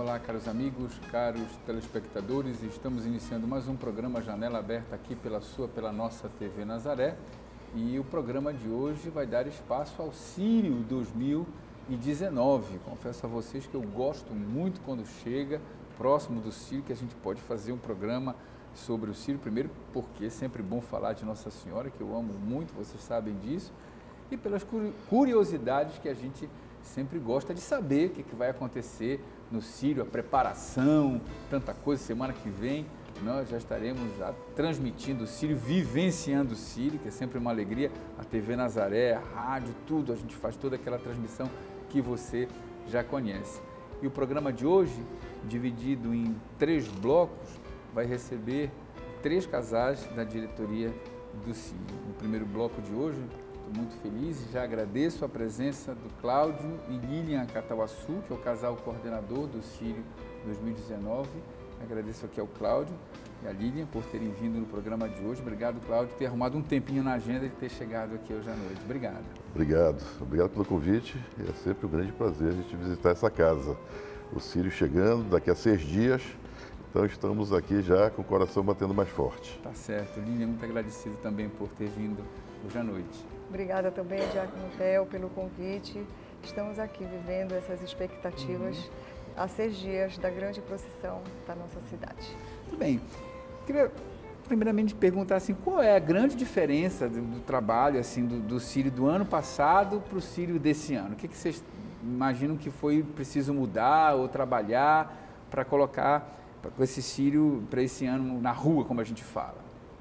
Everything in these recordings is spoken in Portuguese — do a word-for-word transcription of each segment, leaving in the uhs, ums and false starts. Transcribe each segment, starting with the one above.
Olá, caros amigos, caros telespectadores, estamos iniciando mais um programa Janela Aberta aqui pela sua, pela nossa T V Nazaré, e o programa de hoje vai dar espaço ao Sírio dois mil e dezenove. Confesso a vocês que eu gosto muito quando chega próximo do Sírio, que a gente pode fazer um programa sobre o Sírio, primeiro porque é sempre bom falar de Nossa Senhora, que eu amo muito, vocês sabem disso, e pelas curiosidades que a gente sempre gosta de saber o que, que vai acontecer no Sírio, a preparação, tanta coisa. Semana que vem nós já estaremos já transmitindo o Sírio, vivenciando o Sírio, que é sempre uma alegria. A T V Nazaré, a rádio, tudo, a gente faz toda aquela transmissão que você já conhece. E o programa de hoje, dividido em três blocos, vai receber três casais da diretoria do Sírio. No primeiro bloco de hoje, estou muito feliz e já agradeço a presença do Cláudio e Lilian Catauaçu, que é o casal coordenador do Sírio dois mil e dezenove. Agradeço aqui ao Cláudio e à Lilian por terem vindo no programa de hoje. Obrigado, Cláudio, por ter arrumado um tempinho na agenda e ter chegado aqui hoje à noite. Obrigado. Obrigado. Obrigado pelo convite. É sempre um grande prazer a gente visitar essa casa. O Sírio chegando daqui a seis dias. Então estamos aqui já com o coração batendo mais forte. Tá certo. Lilian, muito agradecido também por ter vindo hoje à noite. Obrigada também, Diácono Theo, pelo convite. Estamos aqui vivendo essas expectativas uhum. há seis dias da grande procissão da nossa cidade. Muito bem. Queria primeiramente perguntar assim, qual é a grande diferença do, do trabalho assim, do, do Sírio do ano passado para o Sírio desse ano? O que, que vocês imaginam que foi preciso mudar ou trabalhar para colocar com esse Sírio para esse ano na rua, como a gente fala?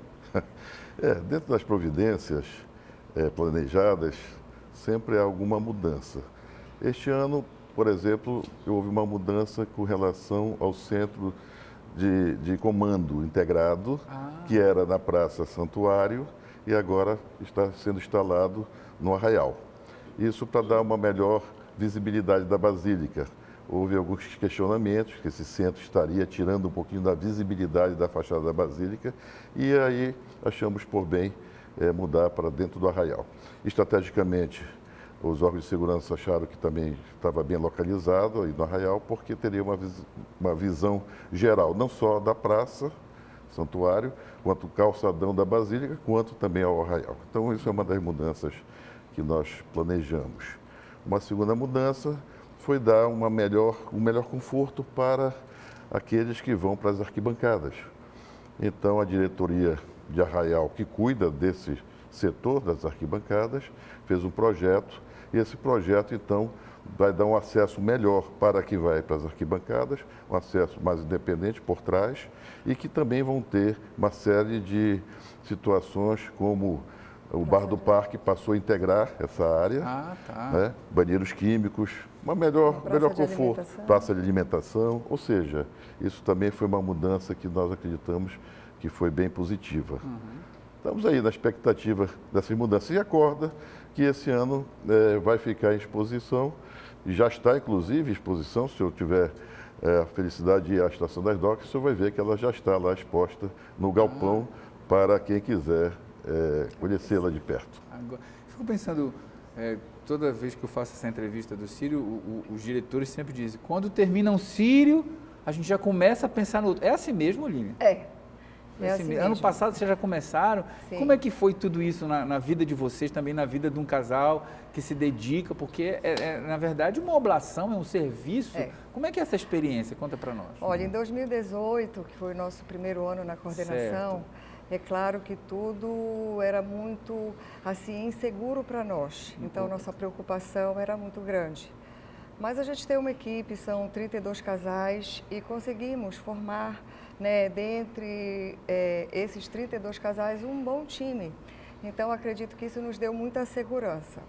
É, dentro das providências é, planejadas, sempre há alguma mudança. Este ano, por exemplo, houve uma mudança com relação ao centro de, de comando integrado, ah. que era na Praça Santuário e agora está sendo instalado no Arraial. Isso para dar uma melhor visibilidade da Basílica. Houve alguns questionamentos, que esse centro estaria tirando um pouquinho da visibilidade da fachada da Basílica, e aí achamos por bem é, mudar para dentro do Arraial. Estrategicamente, os órgãos de segurança acharam que também estava bem localizado aí no Arraial, porque teria uma, vis uma visão geral, não só da praça, santuário, quanto o calçadão da Basílica, quanto também ao Arraial. Então, isso é uma das mudanças que nós planejamos. Uma segunda mudança foi dar uma melhor, um melhor conforto para aqueles que vão para as arquibancadas. Então, a diretoria de Arraial, que cuida desse setor das arquibancadas, fez um projeto, e esse projeto, então, vai dar um acesso melhor para quem vai para as arquibancadas, um acesso mais independente por trás, e que também vão ter uma série de situações como o Bar do Parque passou a integrar essa área, ah, tá. né? Banheiros químicos, uma melhor, melhor conforto, praça de alimentação, ou seja, isso também foi uma mudança que nós acreditamos que foi bem positiva. Uhum. Estamos aí na expectativa dessas mudanças e acorda que esse ano é, vai ficar em exposição, e já está inclusive em exposição, se eu tiver é, a felicidade de ir à Estação das Docas, você vai ver que ela já está lá exposta no galpão ah. para quem quiser É, conhecê-la de perto. Agora, fico pensando, é, toda vez que eu faço essa entrevista do Sírio, o, o, os diretores sempre dizem, quando termina um Sírio, a gente já começa a pensar no outro. É assim mesmo, Lívia? É. É, é assim assim mesmo. Ano mesmo. passado vocês já começaram. Sim. Como é que foi tudo isso na, na vida de vocês, também na vida de um casal que se dedica, porque é, é na verdade uma oblação, é um serviço. É. Como é que é essa experiência? Conta para nós. Olha, em dois mil e dezoito, que foi o nosso primeiro ano na coordenação, certo. É claro que tudo era muito, assim, inseguro para nós. Então, nossa preocupação era muito grande. Mas a gente tem uma equipe, são trinta e dois casais, e conseguimos formar, né, dentre é, esses trinta e dois casais, um bom time. Então, acredito que isso nos deu muita segurança.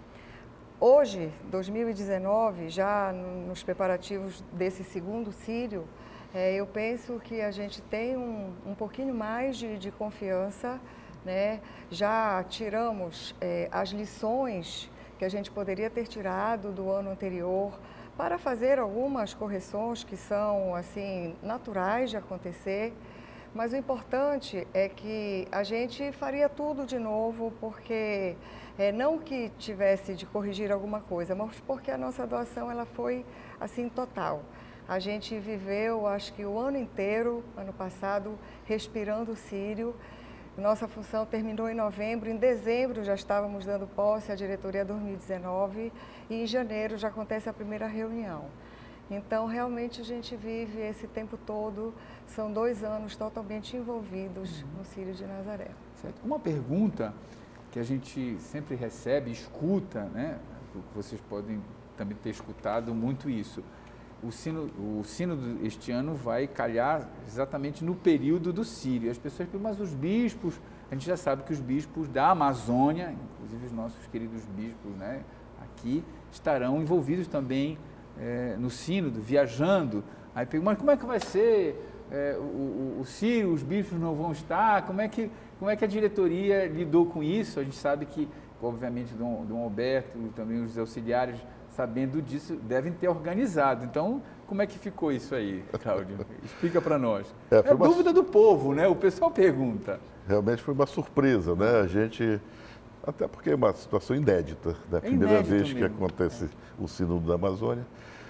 Hoje, dois mil e dezenove, já nos preparativos desse segundo Sírio, É, eu penso que a gente tem um, um pouquinho mais de, de confiança, né? Já tiramos é, as lições que a gente poderia ter tirado do ano anterior para fazer algumas correções que são assim naturais de acontecer, mas o importante é que a gente faria tudo de novo, porque é, não que tivesse de corrigir alguma coisa, mas porque a nossa doação ela foi assim total. A gente viveu, acho que o ano inteiro, ano passado, respirando o sírio. Nossa função terminou em novembro, em dezembro já estávamos dando posse à diretoria dois mil e dezenove e em janeiro já acontece a primeira reunião. Então, realmente, a gente vive esse tempo todo, são dois anos totalmente envolvidos no Círio de Nazaré. Certo. Uma pergunta que a gente sempre recebe, escuta, né? Vocês podem também ter escutado muito isso. O sino, o sino este ano vai calhar exatamente no período do Círio. As pessoas perguntam, mas os bispos, a gente já sabe que os bispos da Amazônia, inclusive os nossos queridos bispos, né, aqui, estarão envolvidos também é, no sínodo, viajando. Aí perguntam, mas como é que vai ser é, o, o, o Círio, os bispos não vão estar? Como é, que, como é que a diretoria lidou com isso? A gente sabe que, obviamente, Dom, Dom Alberto e também os auxiliares, sabendo disso, devem ter organizado. Então, como é que ficou isso aí, Cláudio? Explica para nós. É, é a uma... dúvida do povo, né? O pessoal pergunta. Realmente foi uma surpresa, né? A gente, até porque é uma situação inédita, né? É primeira vez mesmo que acontece é. o Sínodo da Amazônia.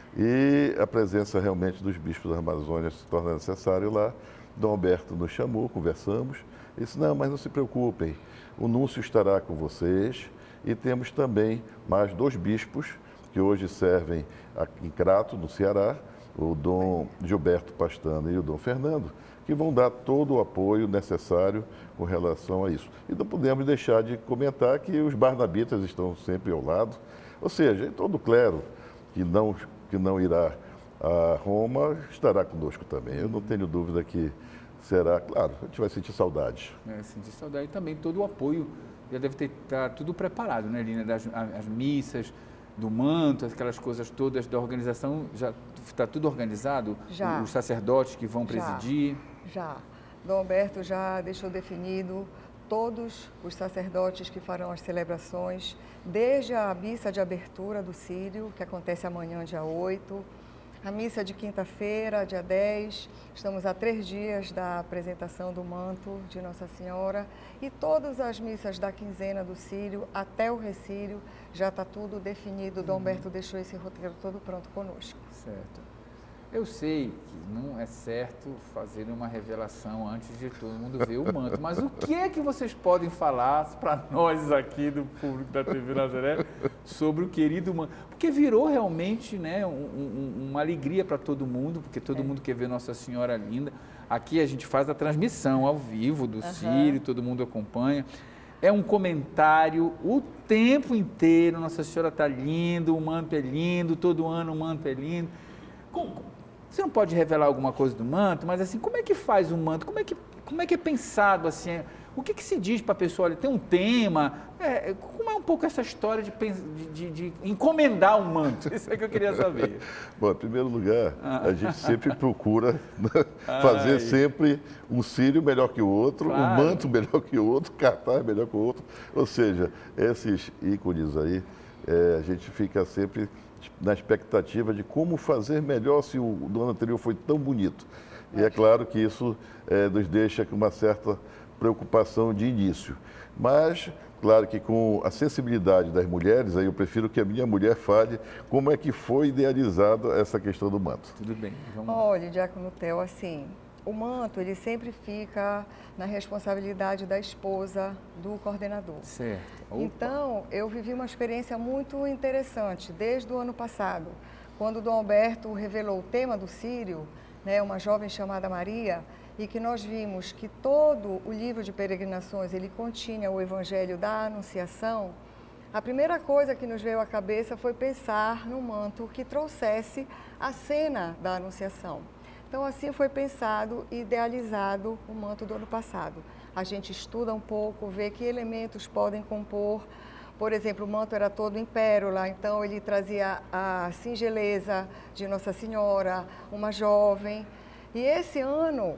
E a presença realmente dos bispos da Amazônia se torna necessário lá. Dom Alberto nos chamou, conversamos. Ele disse, não, mas não se preocupem, o núncio estará com vocês. E temos também mais dois bispos que hoje servem aqui em Crato, no Ceará, o Dom Gilberto Pastana e o Dom Fernando, que vão dar todo o apoio necessário com relação a isso. E não podemos deixar de comentar que os barnabitas estão sempre ao lado, ou seja, todo o clero que não, que não irá a Roma estará conosco também. Eu não tenho dúvida que será, claro, a gente vai sentir saudade. É, sentir saudade e também todo o apoio, já deve ter tá tudo preparado, né, Lina, das as missas, do manto, aquelas coisas todas da organização, já está tudo organizado? Já. Os sacerdotes que vão presidir? Já. já. Dom Alberto já deixou definido todos os sacerdotes que farão as celebrações, desde a missa de abertura do Círio, que acontece amanhã, dia oito, a missa de quinta-feira, dia dez, estamos a três dias da apresentação do manto de Nossa Senhora e todas as missas da quinzena do Círio até o Recírio, já está tudo definido. Dom Alberto deixou esse roteiro todo pronto conosco. Certo. Eu sei que não é certo fazer uma revelação antes de todo mundo ver o manto, mas o que é que vocês podem falar para nós aqui do público da T V Nazaré sobre o querido manto? Porque virou realmente, né, um, um, uma alegria para todo mundo, porque todo é. mundo quer ver Nossa Senhora linda. Aqui a gente faz a transmissão ao vivo do uhum. Círio, todo mundo acompanha. É um comentário o tempo inteiro, Nossa Senhora está linda, o manto é lindo, todo ano o manto é lindo. Com, Você não pode revelar alguma coisa do manto, mas assim, como é que faz o manto? Como é que, como é, que é pensado assim? O que, que se diz para a pessoa? Olha, tem um tema? É, como é um pouco essa história de, de, de, de encomendar um manto? Isso é que eu queria saber. Bom, em primeiro lugar, ah. a gente sempre procura fazer Ai. sempre um círio melhor que o outro, claro. um manto melhor que o outro, cartaz melhor que o outro. Ou seja, esses ícones aí, é, a gente fica sempre na expectativa de como fazer melhor se o do ano anterior foi tão bonito. E é claro que isso é, nos deixa com uma certa preocupação de início. Mas, claro que com a sensibilidade das mulheres, aí eu prefiro que a minha mulher fale como é que foi idealizada essa questão do manto. Tudo bem, vamos lá. Olha, Diácono Theo, assim, o manto, ele sempre fica na responsabilidade da esposa do coordenador. Certo. Opa. Então, eu vivi uma experiência muito interessante desde o ano passado, quando o Dom Alberto revelou o tema do Círio, né, uma jovem chamada Maria, e que nós vimos que todo o livro de peregrinações, ele continha o Evangelho da Anunciação. A primeira coisa que nos veio à cabeça foi pensar no manto que trouxesse a cena da Anunciação. Então, assim foi pensado e idealizado o manto do ano passado. A gente estuda um pouco, vê que elementos podem compor. Por exemplo, o manto era todo em pérola, então ele trazia a singeleza de Nossa Senhora, uma jovem. E esse ano,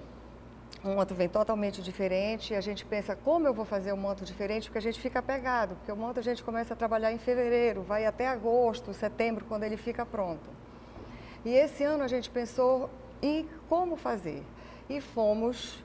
o manto vem totalmente diferente. A gente pensa, como eu vou fazer um manto diferente? Porque a gente fica apegado, porque o manto a gente começa a trabalhar em fevereiro, vai até agosto, setembro, quando ele fica pronto. E esse ano a gente pensou e como fazer? E fomos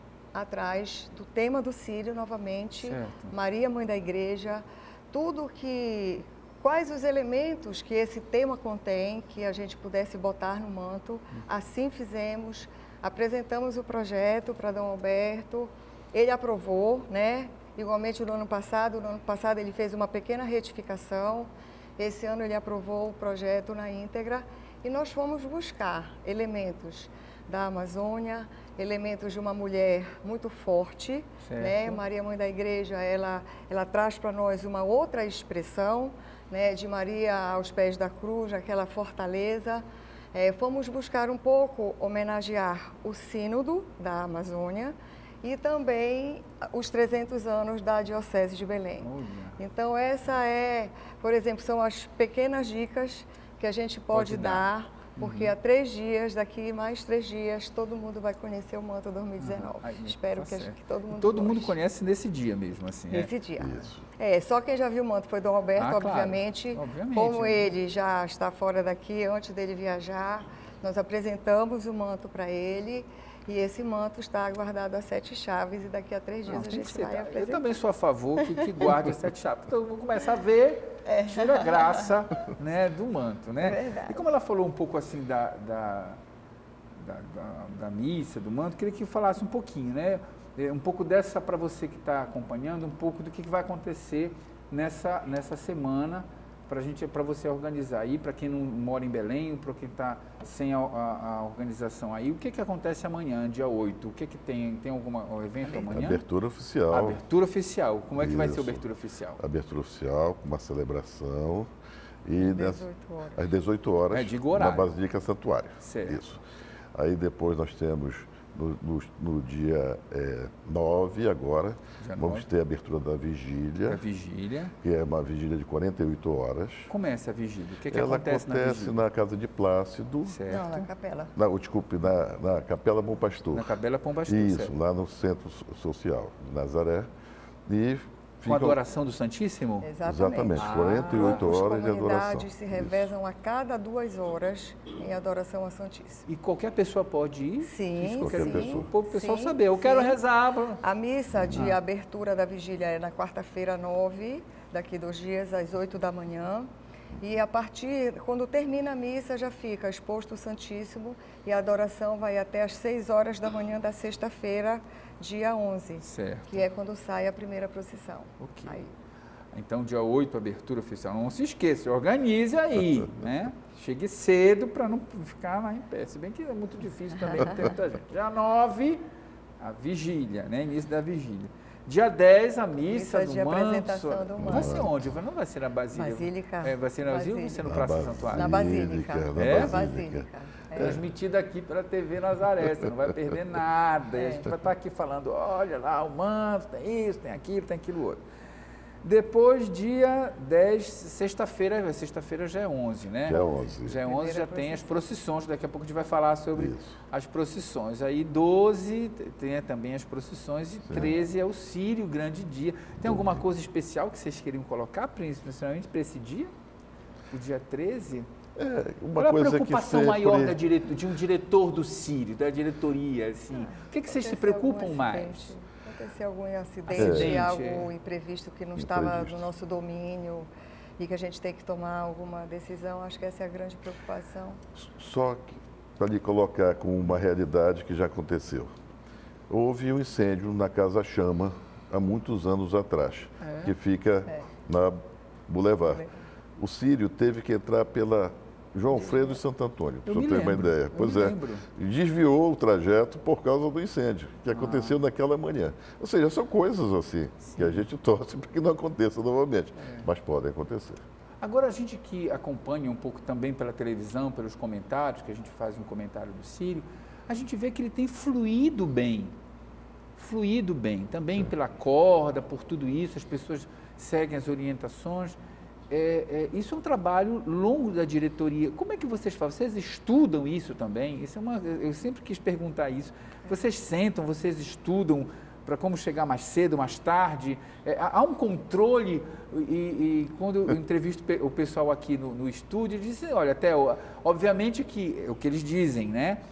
atrás do tema do Círio novamente, certo. Maria, Mãe da Igreja, tudo que quais os elementos que esse tema contém, que a gente pudesse botar no manto. Assim fizemos, apresentamos o projeto para Dom Alberto, ele aprovou, né? Igualmente no ano passado, no ano passado ele fez uma pequena retificação, esse ano ele aprovou o projeto na íntegra e nós fomos buscar elementos da Amazônia, elementos de uma mulher muito forte, né? Maria Mãe da Igreja, ela, ela traz para nós uma outra expressão, né? De Maria aos pés da cruz, aquela fortaleza. É, fomos buscar um pouco homenagear o Sínodo da Amazônia e também os trezentos anos da Diocese de Belém. Olha. Então essa é, por exemplo, são as pequenas dicas que a gente pode, pode dar, dar porque uhum. há três dias, daqui mais três dias, todo mundo vai conhecer o manto dois mil e dezenove. Ah, Espero tá que, gente, que todo mundo Todo goste. mundo conhece nesse dia mesmo, assim. Nesse é? dia. Isso. É, só quem já viu o manto foi Dom Alberto, ah, obviamente. Claro. obviamente. Como né? ele já está fora daqui, antes dele viajar, nós apresentamos o manto para ele. E esse manto está guardado a sete chaves e daqui a três dias Não, a gente vai apresentar. Eu também sou a favor que, que guarde as sete chaves. Então, vamos começar a ver, é. tira a graça né, do manto. Né? Verdade. E como ela falou um pouco assim da, da, da, da, da missa, do manto, queria que falasse um pouquinho, né? Um pouco dessa para você que está acompanhando, um pouco do que, que vai acontecer nessa, nessa semana, para gente, para você organizar aí, para quem não mora em Belém, para quem está sem a, a, a organização aí, o que que acontece amanhã, dia oito? O que que tem? Tem algum evento amanhã? Abertura oficial. Abertura oficial. Como é que Isso. vai ser a abertura oficial? Abertura oficial, com uma celebração e dezoito horas. às dezoito horas é, digo horário. na Basílica Santuário. Certo. Isso. Aí depois nós temos no, no, no dia é, nove agora, dia vamos nove. ter a abertura da vigília. A vigília. Que é uma vigília de quarenta e oito horas. Como é essa vigília? O que, que Ela acontece, acontece na vigília? na casa de Plácido. Certo. Não, na capela. Na, desculpe, na, na Capela Bom Pastor. Na Capela Bom Pastor, Isso, certo. lá no Centro Social de Nazaré. E com a adoração do Santíssimo? Exatamente. Exatamente, ah, quarenta e oito horas de adoração. As comunidades se revezam a cada duas horas em adoração ao Santíssimo. E qualquer pessoa pode ir? Sim, qualquer sim. pessoa. O pessoal sim, saber, eu sim. quero rezar. A missa de ah. abertura da vigília é na quarta-feira, nove, daqui dois dias, às oito da manhã. E a partir, quando termina a missa, já fica exposto o Santíssimo e a adoração vai até às seis horas da manhã da sexta-feira, dia onze, certo. que é quando sai a primeira procissão. Ok. Aí. Então, dia oito, abertura oficial. Não se esqueça, organize aí, né? Chegue cedo para não ficar lá em pé. Se bem que é muito difícil também, não tem muita gente. Dia nove, a vigília, né? Início da vigília. Dia dez, a missa, missa do de manto. apresentação do manto. Vai ser onde? Não vai ser na Basílica? Basílica. É, vai ser na Basílica ou vai ser no na Praça Basílica, Santuário? Na Basílica. Na é? Basílica. É. Transmitida aqui pela T V Nazaré, você não vai perder nada. É. A gente vai estar aqui falando, olha lá, o manto, tem isso, tem aquilo, tem aquilo outro. Depois, dia dez, sexta-feira, sexta-feira já é onze, né? Já é onze. Já é onze, já tem as procissões, daqui a pouco a gente vai falar sobre isso. as procissões. Aí doze tem também as procissões e treze é o Círio, o grande dia. Tem alguma coisa especial que vocês queriam colocar, principalmente para esse dia? O dia treze? É, uma Qual é a coisa preocupação que sempre... maior da direto, de um diretor do Círio, da diretoria? Assim? Ah, o que, que vocês se preocupam mais? Acontecer algum acidente, acidente algo é. imprevisto que não imprevisto. estava no nosso domínio e que a gente tem que tomar alguma decisão, acho que essa é a grande preocupação. Só para lhe colocar com uma realidade que já aconteceu. Houve um incêndio na Casa Chama há muitos anos atrás, é. que fica é. na Boulevard. O Círio teve que entrar pela João Alfredo e Santo Antônio, para você ter uma ideia. Pois é, desviou o trajeto por causa do incêndio que aconteceu ah. naquela manhã. Ou seja, são coisas assim, Sim. que a gente torce para que não aconteça novamente, é. mas podem acontecer. Agora, a gente que acompanha um pouco também pela televisão, pelos comentários, que a gente faz um comentário do Círio, a gente vê que ele tem fluído bem, fluído bem, também Sim. pela corda, por tudo isso, as pessoas seguem as orientações. É, é, isso é um trabalho longo da diretoria. Como é que vocês fazem? Vocês estudam isso também? Isso é uma, eu sempre quis perguntar isso. Vocês sentam, vocês estudam para como chegar mais cedo, mais tarde? É, há um controle e, e quando eu entrevisto o pessoal aqui no, no estúdio, eles dizem, olha, até obviamente que é o que eles dizem, né?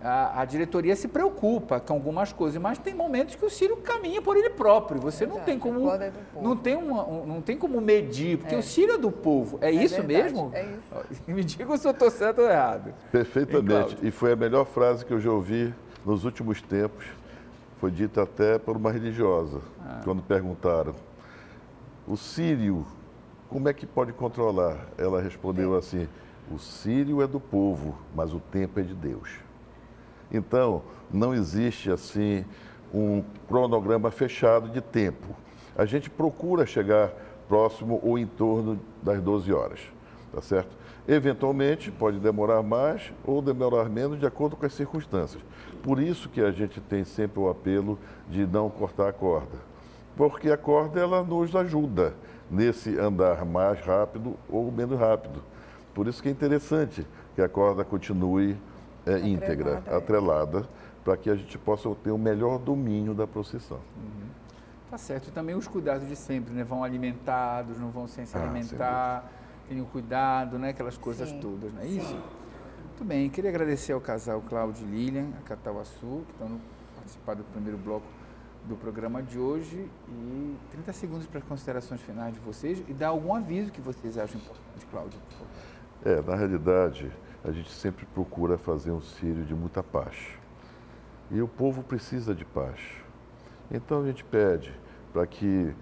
a, a diretoria se preocupa com algumas coisas, mas tem momentos que o Círio caminha por ele próprio. Você Exato, não tem como é não tem, uma, um, não tem como medir, porque é. o Círio é do povo. É, é isso verdade, mesmo? É isso. Me diga se eu estou certo ou errado. Perfeitamente. E foi a melhor frase que eu já ouvi nos últimos tempos. Foi dita até por uma religiosa, ah. quando perguntaram: o Círio, como é que pode controlar? Ela respondeu é. assim: o Círio é do povo, mas o tempo é de Deus. Então, não existe assim um cronograma fechado de tempo. A gente procura chegar próximo ou em torno das doze horas, tá certo? Eventualmente, pode demorar mais ou demorar menos, de acordo com as circunstâncias. Por isso que a gente tem sempre o apelo de não cortar a corda, porque a corda ela nos ajuda nesse andar mais rápido ou menos rápido. Por isso que é interessante que a corda continue é, íntegra, atrelada, atrelada para que a gente possa ter o melhor domínio da procissão. Uhum. Tá certo. E também os cuidados de sempre, né? Vão alimentados, não vão sem se ah, alimentar, tenham cuidado, né? Aquelas coisas sim, todas, não é sim. isso? Muito bem. Queria agradecer ao casal Cláudio e Lilian, a Catauaçu, que estão participando do primeiro bloco do programa de hoje, e trinta segundos para as considerações finais de vocês e dar algum aviso que vocês acham importante, Cláudio, por favor. É, na realidade, a gente sempre procura fazer um círio de muita paz. E o povo precisa de paz. Então a gente pede para que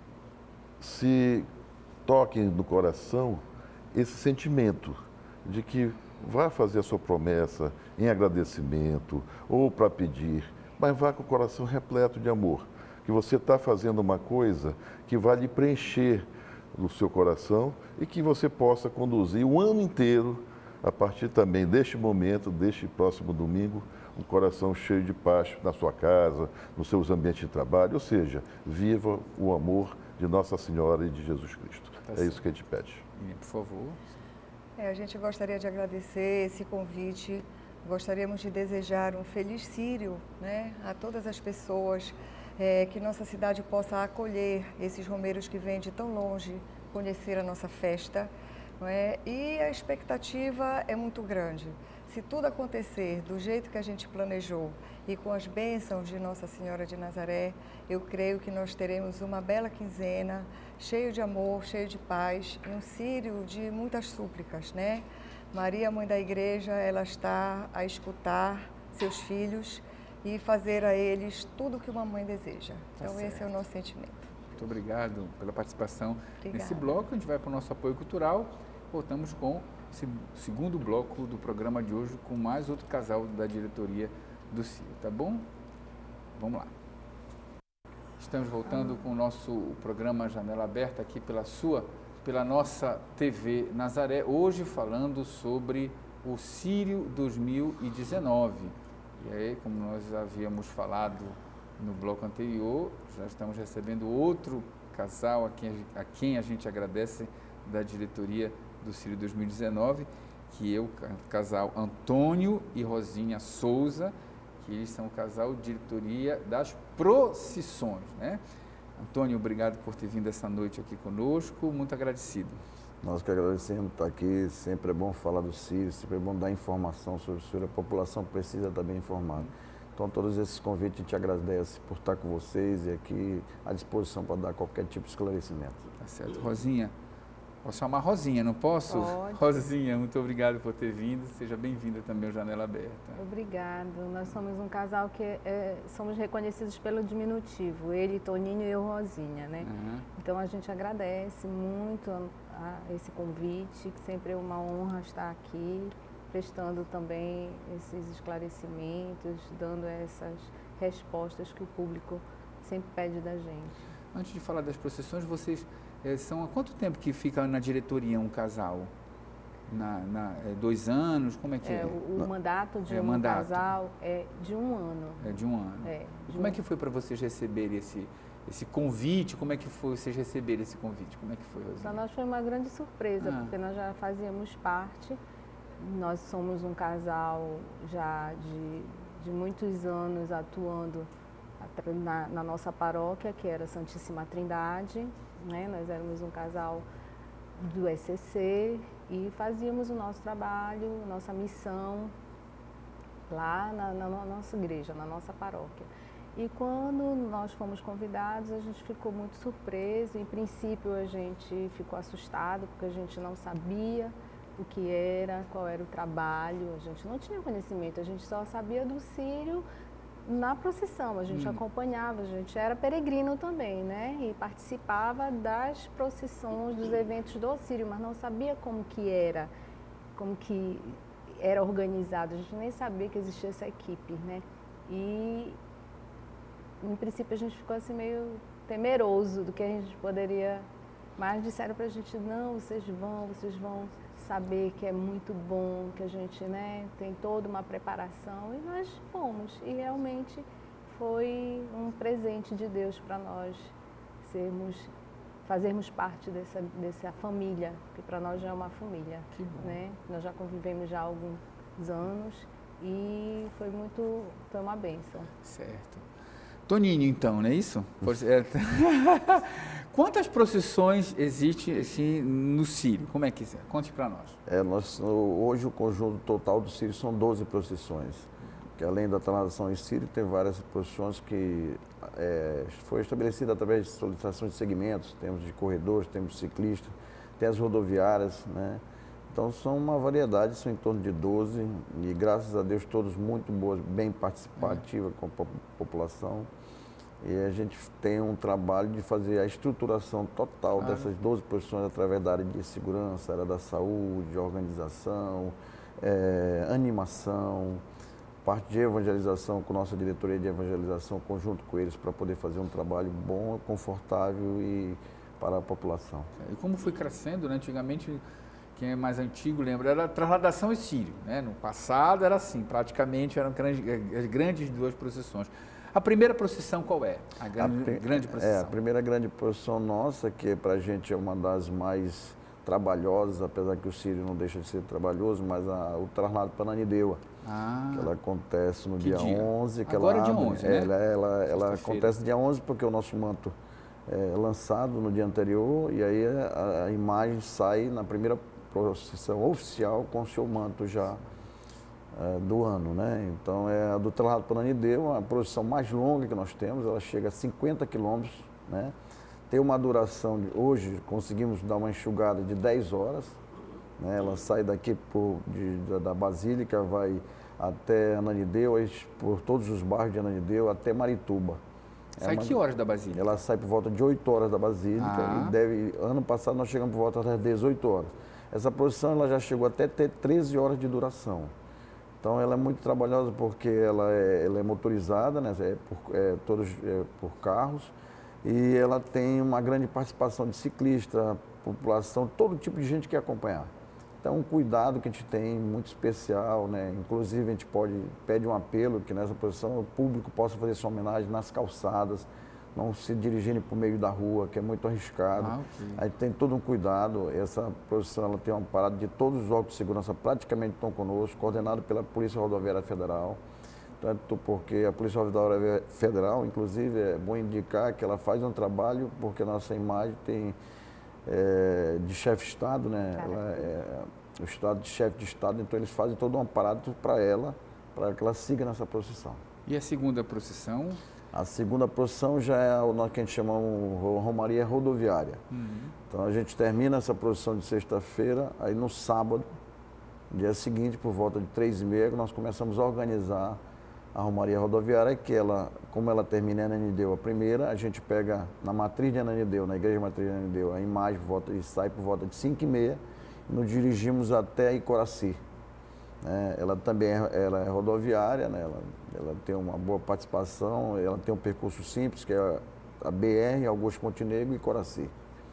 se toquem no coração esse sentimento de que vá fazer a sua promessa em agradecimento ou para pedir, mas vá com o coração repleto de amor, que você está fazendo uma coisa que vai lhe preencher no seu coração e que você possa conduzir o ano inteiro, a partir também deste momento, deste próximo domingo, um coração cheio de paz na sua casa, nos seus ambientes de trabalho, ou seja, viva o amor de Nossa Senhora e de Jesus Cristo. Tá é certo. Isso que a gente pede. E, por favor. É, a gente gostaria de agradecer esse convite. Gostaríamos de desejar um feliz Círio, né, a todas as pessoas, é, que nossa cidade possa acolher esses romeiros que vêm de tão longe, conhecer a nossa festa, não é? E a expectativa é muito grande. Se tudo acontecer do jeito que a gente planejou e com as bênçãos de Nossa Senhora de Nazaré, eu creio que nós teremos uma bela quinzena, cheio de amor, cheio de paz, e um círio de muitas súplicas, né? Maria, Mãe da Igreja, ela está a escutar seus filhos e fazer a eles tudo o que uma mãe deseja. Então, tá esse certo. É o nosso sentimento. Muito obrigado pela participação Obrigada. Nesse bloco. A gente vai para o nosso apoio cultural. Voltamos com esse segundo bloco do programa de hoje com mais outro casal da diretoria do Círio, tá bom? Vamos lá. Estamos voltando com o nosso programa Janela Aberta aqui pela sua, pela nossa T V Nazaré, hoje falando sobre o Círio dois mil e dezenove. E aí, como nós havíamos falado no bloco anterior, já estamos recebendo outro casal a quem, a quem a gente agradece da diretoria do Círio dois mil e dezenove, que é o casal Antônio e Rosinha Souza, que eles são o casal diretoria das procissões, né? Antônio, obrigado por ter vindo essa noite aqui conosco, muito agradecido. Nós que agradecemos estar aqui, sempre é bom falar do Círio, sempre é bom dar informação sobre o Círio, a população precisa estar bem informada. Então, todos esses convites, a gente agradece por estar com vocês e aqui à disposição para dar qualquer tipo de esclarecimento. Tá certo. Rosinha, posso chamar Rosinha, não posso? Pode. Rosinha, muito obrigado por ter vindo, seja bem-vinda também ao Janela Aberta. Obrigado. Nós somos um casal que é, somos reconhecidos pelo diminutivo, ele, Toninho e eu, Rosinha, né? Uhum. Então, a gente agradece muito a, a esse convite, que sempre é uma honra estar aqui, prestando também esses esclarecimentos, dando essas respostas que o público sempre pede da gente. Antes de falar das procissões, vocês é, são há quanto tempo que fica na diretoria um casal? Na, na, é, dois anos? Como é que é? é? O, o mandato de é, um mandato. casal é de um ano. É de um ano. É, de como um... é que foi para vocês receberem esse, esse convite? Como é que foi vocês receberem esse convite? Como é que foi, Rosinha? Para nós foi uma grande surpresa, ah. porque nós já fazíamos parte. Nós somos um casal já de, de muitos anos atuando na, na nossa paróquia, que era Santíssima Trindade, né? Nós éramos um casal do S C C e fazíamos o nosso trabalho, nossa missão lá na, na nossa igreja, na nossa paróquia. E quando nós fomos convidados, a gente ficou muito surpreso. Em princípio, a gente ficou assustado, porque a gente não sabia o que era, qual era o trabalho, a gente não tinha conhecimento, a gente só sabia do Círio na procissão, a gente hum. acompanhava, a gente era peregrino também, né? E participava das procissões, dos eventos do Círio, mas não sabia como que era, como que era organizado, a gente nem sabia que existia essa equipe, né? E, em princípio, a gente ficou assim meio temeroso do que a gente poderia, mas disseram pra gente, não, vocês vão, vocês vão saber que é muito bom, que a gente, né, tem toda uma preparação, e nós fomos. E realmente foi um presente de Deus para nós sermos, fazermos parte dessa, dessa família, que para nós já é uma família. Que bom. Né? Nós já convivemos já há alguns anos e foi muito, foi uma bênção. Certo. Toninho, então, não é isso? Quantas procissões existem assim, no Círio? Como é que é? Conte para nós. É, nós. Hoje o conjunto total do Círio são doze procissões, que além da translação em Círio, tem várias procissões que é, foi estabelecida através de solicitação de segmentos, temos de corredores, temos de ciclistas, tem as rodoviárias, né? Então são uma variedade, são em torno de doze, e graças a Deus todos muito boas, bem participativas com a população. E a gente tem um trabalho de fazer a estruturação total ah, dessas doze posições através da área de segurança, área da saúde, organização, é, animação, parte de evangelização com nossa diretoria de evangelização, conjunto com eles, para poder fazer um trabalho bom, confortável e para a população. E como foi crescendo, né? Antigamente, quem é mais antigo lembra, era a trasladação e Círio, né? No passado era assim, praticamente eram grandes, as grandes duas procissões. A primeira procissão qual é? A grande, a, grande procissão? É, a primeira grande procissão nossa, que para a gente é uma das mais trabalhosas, apesar que o Círio não deixa de ser trabalhoso, mas a, o traslado para Ananindeua, ah, que ela acontece no dia, dia onze. Que Agora ela é dia abre, onze, né? Ela, ela, ela acontece dia onze porque o nosso manto é lançado no dia anterior, e aí a, a imagem sai na primeira procissão oficial com o seu manto já É, do ano, né? Então é a do traslado para Ananindeua, a procissão mais longa que nós temos, ela chega a cinquenta quilômetros, né? Tem uma duração de, hoje conseguimos dar uma enxugada de dez horas, né? Ela sai daqui por, de, da, da Basílica, vai até Ananindeua, por todos os bairros de Ananindeua, até Marituba. Sai é uma, que horas da Basílica? Ela sai por volta de oito horas da Basílica, ah. e deve, ano passado nós chegamos por volta das dezoito horas. Essa procissão ela já chegou até ter treze horas de duração. Então ela é muito trabalhosa porque ela é, ela é motorizada, né? é por, é, todos é, por carros, e ela tem uma grande participação de ciclista, população, todo tipo de gente que quer acompanhar. Então um cuidado que a gente tem muito especial, né? Inclusive a gente pode, pede um apelo que nessa posição o público possa fazer sua homenagem nas calçadas, não se dirigirem por meio da rua, que é muito arriscado. Ah, okay. Aí tem todo um cuidado. Essa procissão ela tem uma parada de todos os órgãos de segurança praticamente estão conosco, coordenado pela Polícia Rodoviária Federal. Tanto porque a Polícia Rodoviária Federal, inclusive, é bom indicar que ela faz um trabalho, porque a nossa imagem tem é, de chefe de Estado, né? Ela é o Estado de chefe de Estado, então eles fazem todo um aparato para ela, para que ela siga nessa procissão. E a segunda procissão? A segunda procissão já é o que a gente chama de Romaria Rodoviária. Uhum. Então a gente termina essa procissão de sexta-feira, aí no sábado, dia seguinte, por volta de três e meia, nós começamos a organizar a Romaria Rodoviária, que ela, como ela termina em Ananindeua a primeira, a gente pega na matriz de Ananindeua, na igreja matriz de Ananindeua, a imagem volta, e sai por volta de cinco e meia, e nos dirigimos até Icoraci. É, ela também é, ela é rodoviária, né? ela, ela tem uma boa participação, ela tem um percurso simples, que é a B R, Augusto Montenegro e Coraci.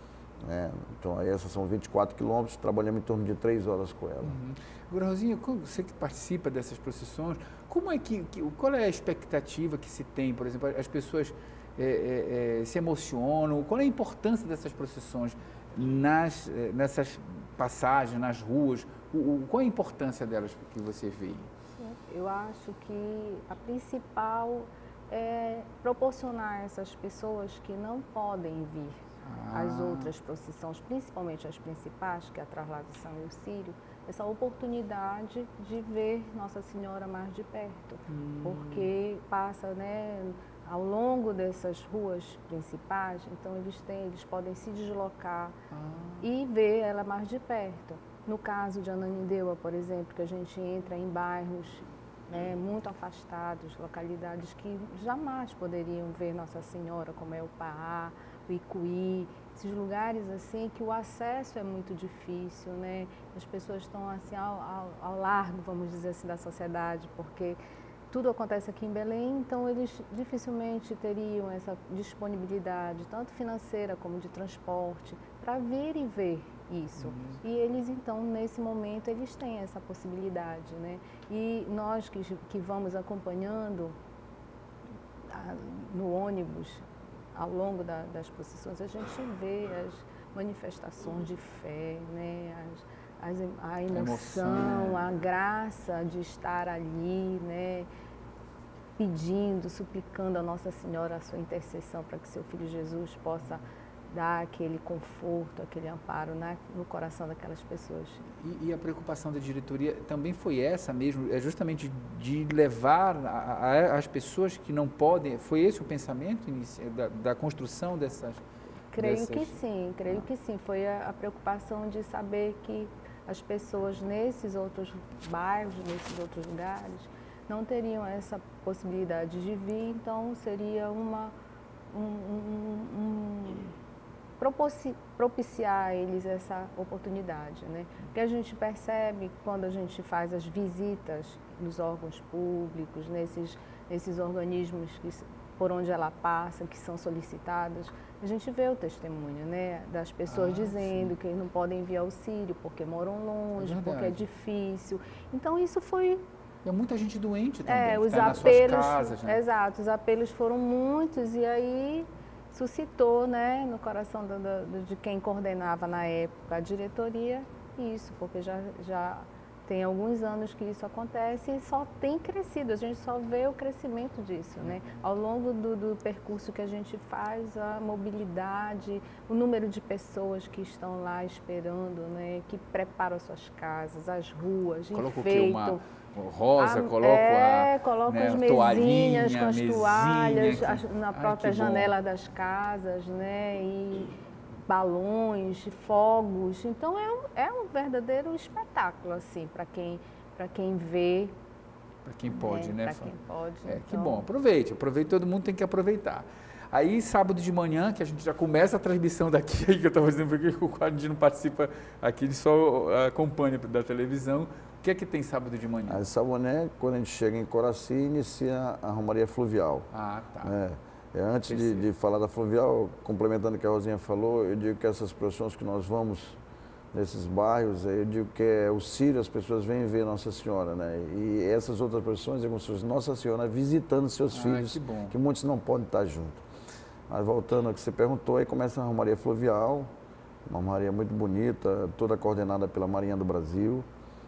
É, então, aí essas são vinte e quatro quilômetros, trabalhamos em torno de três horas com ela. Uhum. Agora, Rosinha, você que participa dessas procissões, como é que, que, qual é a expectativa que se tem? Por exemplo, as pessoas é, é, é, se emocionam, qual é a importância dessas procissões nas, nessas passagens, nas ruas? O, o, qual é a importância delas que você vê? Eu acho que a principal é proporcionar a essas pessoas que não podem vir ah. às outras procissões, principalmente as principais, que é a Trasladação e o Círio, essa oportunidade de ver Nossa Senhora mais de perto, hum. porque passa, né, ao longo dessas ruas principais, então eles têm, eles podem se deslocar ah. e ver ela mais de perto. No caso de Ananindeua, por exemplo, que a gente entra em bairros, né, muito afastados, localidades que jamais poderiam ver Nossa Senhora, como é o Paá, o Icuí, esses lugares assim que o acesso é muito difícil, né? As pessoas estão assim ao, ao, ao largo, vamos dizer assim, da sociedade, porque tudo acontece aqui em Belém, então eles dificilmente teriam essa disponibilidade, tanto financeira como de transporte, para vir e ver isso. Uhum. E eles, então, nesse momento, eles têm essa possibilidade, né? E nós que, que vamos acompanhando a, no ônibus, ao longo da, das procissões, a gente vê as manifestações de fé, né? As, as, a emoção, a, emoção, a graça de estar ali, né? Pedindo, suplicando a Nossa Senhora a sua intercessão para que seu Filho Jesus possa dar aquele conforto, aquele amparo na, no coração daquelas pessoas. E, e a preocupação da diretoria também foi essa mesmo, é justamente de levar a, a, as pessoas que não podem, foi esse o pensamento inicial, da, da construção dessas... Creio dessas... que sim, creio ah. que sim, foi a, a preocupação de saber que as pessoas nesses outros bairros, nesses outros lugares, não teriam essa possibilidade de vir, então seria uma... Um, um, um, propiciar a eles essa oportunidade, né? Porque a gente percebe quando a gente faz as visitas nos órgãos públicos, nesses, nesses organismos que, por onde ela passa, que são solicitadas, a gente vê o testemunho, né? Das pessoas ah, dizendo sim. que não podem enviar auxílio porque moram longe, é porque é difícil. Então isso foi... E muita gente doente também, é, os tá apelos, nas suas casas, né? Exato, os apelos foram muitos e aí... suscitou, né, no coração do, do, de quem coordenava na época a diretoria isso, porque já, já tem alguns anos que isso acontece e só tem crescido, a gente só vê o crescimento disso, né? Ao longo do, do percurso que a gente faz, a mobilidade, o número de pessoas que estão lá esperando, né, que preparam as suas casas, as ruas, Coloca enfeitam. Rosa, a, coloco é, a coloco né, as mesinhas com as mesinha, toalhas, que... as, na própria Ai, janela das casas, né? E balões, fogos. Então é um, é um verdadeiro espetáculo assim para quem para quem vê. Para quem pode, né? né? Para quem pode. É, então... Que bom, aproveite, aproveite, todo mundo tem que aproveitar. Aí, sábado de manhã, que a gente já começa a transmissão daqui, que eu estava dizendo porque o quadro não participa aqui, ele só acompanha da televisão. O que é que tem sábado de manhã? A Saboné, quando a gente chega em Coraci, inicia a Romaria Fluvial. Ah, tá. É, é, antes de, de falar da Fluvial, complementando o que a Rosinha falou, eu digo que essas procissões que nós vamos nesses bairros, eu digo que é o Círio, as pessoas vêm ver Nossa Senhora, né? E essas outras procissões é como se fosse Nossa Senhora visitando seus ah, filhos, que, bom. que muitos não podem estar juntos. Mas voltando ao que você perguntou, aí começa a Romaria Fluvial, uma romaria muito bonita, toda coordenada pela Marinha do Brasil.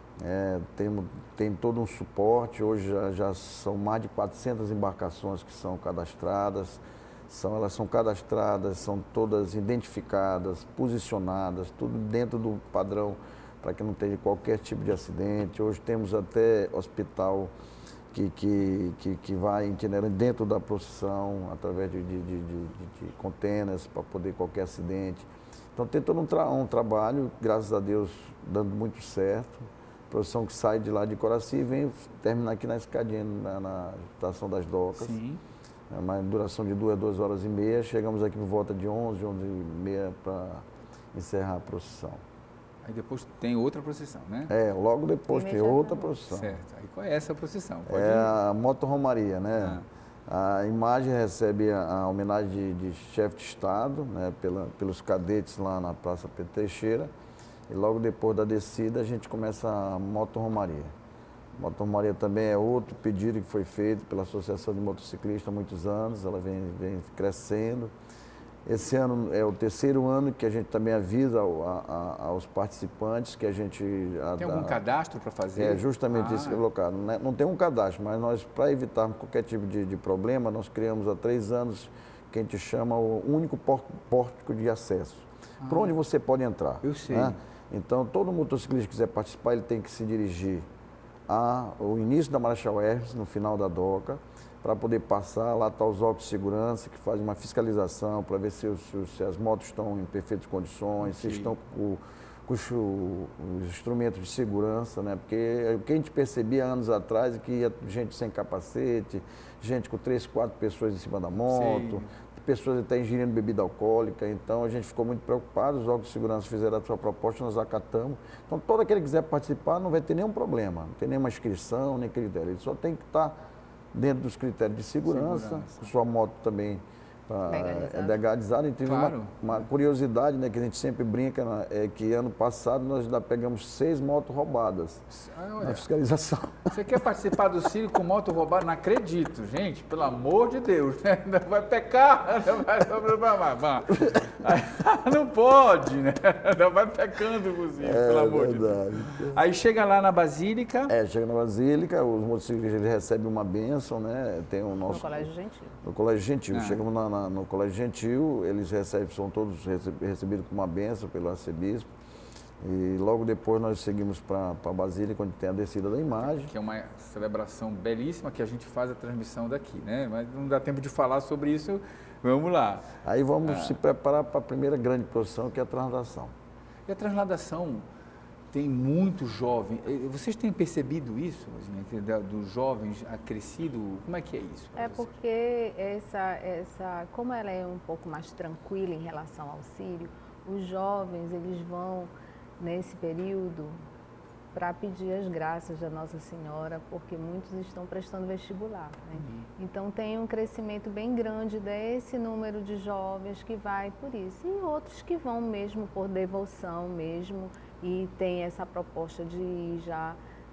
É, tem, tem todo um suporte, hoje já, já são mais de quatrocentas embarcações que são cadastradas, são, elas são cadastradas, são todas identificadas, posicionadas, tudo dentro do padrão para que não tenha qualquer tipo de acidente. Hoje temos até hospital que, que, que, que vai itinerante dentro da procissão, através de, de, de, de, de containers para poder qualquer acidente. Então tem todo um, tra um trabalho, graças a Deus, dando muito certo. Procissão que sai de lá de Coraci e vem terminar aqui na escadinha, na, na estação das docas. Sim. É uma duração de duas, duas horas e meia. Chegamos aqui por volta de onze, onze e meia para encerrar a procissão. Aí depois tem outra procissão, né? É, logo depois tem outra procissão. Certo. Aí qual é essa procissão? Pode é ir? a Moto-Romaria, né? Ah. A imagem recebe a, a homenagem de, de chefe de Estado, né? Pela, pelos cadetes lá na Praça Pedro Teixeira. E logo depois da descida a gente começa a Moto-Romaria. Moto-Romaria também é outro pedido que foi feito pela Associação de Motociclistas há muitos anos, ela vem, vem crescendo. Esse ano é o terceiro ano que a gente também avisa ao, a, a, aos participantes que a gente... A, tem algum a, cadastro para fazer? É justamente ah. isso que eu colocar. Não, não tem um cadastro, mas nós, para evitarmos qualquer tipo de, de problema, nós criamos há três anos que a gente chama o único pórtico de acesso. Ah. Por onde você pode entrar. Eu sei. Né? Então, todo motociclista que quiser participar, ele tem que se dirigir ao início da Marechal Hermes, no final da doca, para poder passar. Lá está os órgãos de segurança que fazem uma fiscalização para ver se, os, se as motos estão em perfeitas condições, okay. se estão com, com os, os instrumentos de segurança, né? Porque o que a gente percebia anos atrás é que ia gente sem capacete, gente com três, quatro pessoas em cima da moto, Sim. pessoas até ingerindo bebida alcoólica. Então a gente ficou muito preocupado, os órgãos de segurança fizeram a sua proposta, nós acatamos. Então todo aquele que quiser participar não vai ter nenhum problema, não tem nenhuma inscrição, nem critério, ele só tem que estar dentro dos critérios de segurança, segurança. sua moto também pra, é legalizada. E teve claro. uma, uma curiosidade, né, que a gente sempre brinca, né, é que ano passado nós ainda pegamos seis motos roubadas ah, na fiscalização. Você quer participar do Círio com moto roubada? Não acredito, gente, pelo amor de Deus, né? Ainda vai pecar, ainda vai... não pode, né? Ainda vai pecando, Círio, é, pelo amor verdade. de Deus. Aí chega lá na Basílica. É, chega na Basílica, os motociclistas recebem uma bênção, né? Tem o nosso... No Colégio Gentil. No Colégio Gentil. Ah. Chegamos na, na, no Colégio Gentil, eles recebem, são todos recebidos com uma bênção pelo arcebispo. E logo depois nós seguimos para a Basílica, onde tem a descida da imagem. Que é uma celebração belíssima que a gente faz a transmissão daqui, né? Mas não dá tempo de falar sobre isso, vamos lá. Aí vamos ah. se preparar para a primeira grande procissão, que é a transladação. E a transladação tem muito jovem. Vocês têm percebido isso, dos jovens acrescido? Como é que é isso? É porque essa, essa, como ela é um pouco mais tranquila em relação ao Círio, os jovens eles vão nesse período para pedir as graças da Nossa Senhora, porque muitos estão prestando vestibular, né? Uhum. Então tem um crescimento bem grande desse número de jovens que vai por isso, e outros que vão mesmo por devoção mesmo, e tem essa proposta de ir já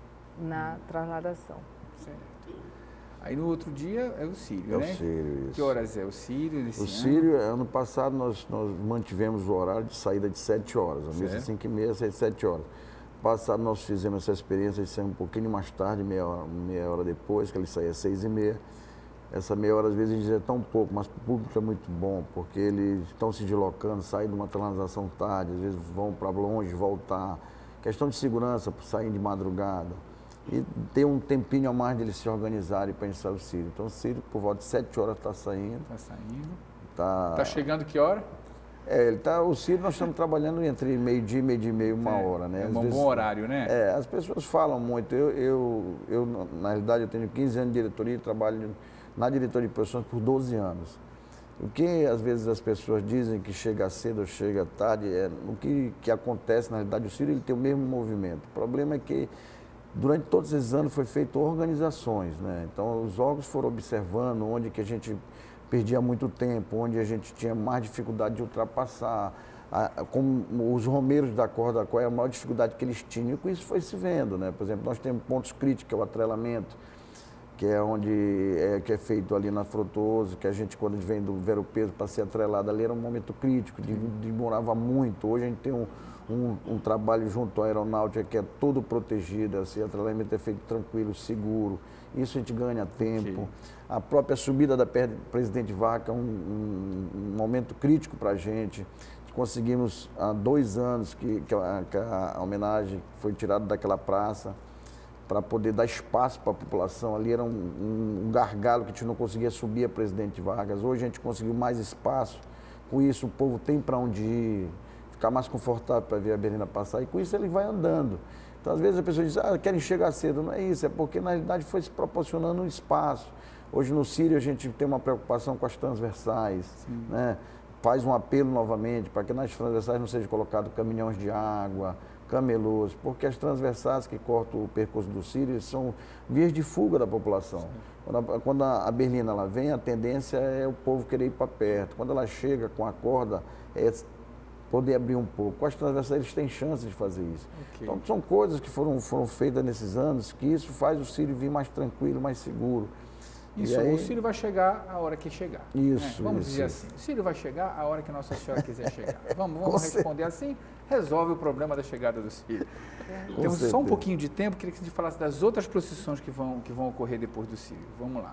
na transladação. Certo. Aí no outro dia é o Círio, é né? É o Círio, isso. Que horas é o Círio desse O ano? Círio, ano passado, nós, nós mantivemos o horário de saída de sete horas. A missa cinco e meia, saída de sete horas. Passado nós fizemos essa experiência de sair um pouquinho mais tarde, meia hora, meia hora depois, que ele saía às seis e meia. Essa meia hora, às vezes, a gente é tão pouco, mas para o público é muito bom, porque eles estão se deslocando, saem de uma transação tarde, às vezes vão para longe, voltar. Questão de segurança, sair de madrugada. E ter um tempinho a mais deles se organizarem para iniciar o Círio. Então o Círio, por volta de sete horas, está saindo. Está saindo. Está tá chegando que hora? É, ele tá, o Círio nós estamos trabalhando entre meio-dia, meio-dia e meio, uma é, hora, né? É Às um vezes, bom horário, né? É, as pessoas falam muito. Eu, eu, eu, na realidade, eu tenho quinze anos de diretoria e trabalho na diretoria de profissões por doze anos. O que às vezes as pessoas dizem que chega cedo ou chega tarde, é, o que, que acontece, na realidade, o Círio ele tem o mesmo movimento. O problema é que durante todos esses anos foi feito organizações, né? Então os órgãos foram observando onde que a gente perdia muito tempo, onde a gente tinha mais dificuldade de ultrapassar, a, como os romeiros da corda, qual é a maior dificuldade que eles tinham, e com isso foi se vendo, né? Por exemplo, nós temos pontos críticos, que é o atrelamento, que é onde é, que é feito ali na Frutuoso, que a gente, quando vem do Vero Peso para ser atrelado ali, era um momento crítico, de, demorava muito. Hoje a gente tem um, um, um trabalho junto à aeronáutica que é todo protegido, assim, o atrelamento é feito tranquilo, seguro, isso a gente ganha tempo. Sim. A própria subida da Presidente Vargas é um, um, um momento crítico para a gente. Conseguimos há dois anos que, que, a, que a homenagem foi tirada daquela praça, para poder dar espaço para a população. Ali era um, um, um gargalo que a gente não conseguia subir a Presidente Vargas. Hoje a gente conseguiu mais espaço. Com isso o povo tem para onde ir, ficar mais confortável para ver a Berlina passar. E com isso ele vai andando. Então às vezes a pessoa diz, ah, querem chegar cedo. Não é isso, é porque na realidade foi se proporcionando um espaço. Hoje no Círio a gente tem uma preocupação com as transversais, né? Faz um apelo novamente para que nas transversais não sejam colocados caminhões de água, camelôs, porque as transversais que cortam o percurso do Círio são vias de fuga da população. Quando a, quando a Berlina ela vem, a tendência é o povo querer ir para perto. Quando ela chega com a corda, é poder abrir um pouco. Com as transversais eles têm chance de fazer isso. Okay. Então são coisas que foram, foram feitas nesses anos, que isso faz o Círio vir mais tranquilo, mais seguro. Isso, aí, o Círio vai chegar a hora que chegar. Isso, né? Vamos isso. dizer assim, o Círio vai chegar a hora que Nossa Senhora quiser chegar. Vamos, vamos responder assim, resolve o problema da chegada do Círio. É. Temos só um pouquinho de tempo, queria que você falasse das outras procissões que vão, que vão ocorrer depois do Círio. Vamos lá.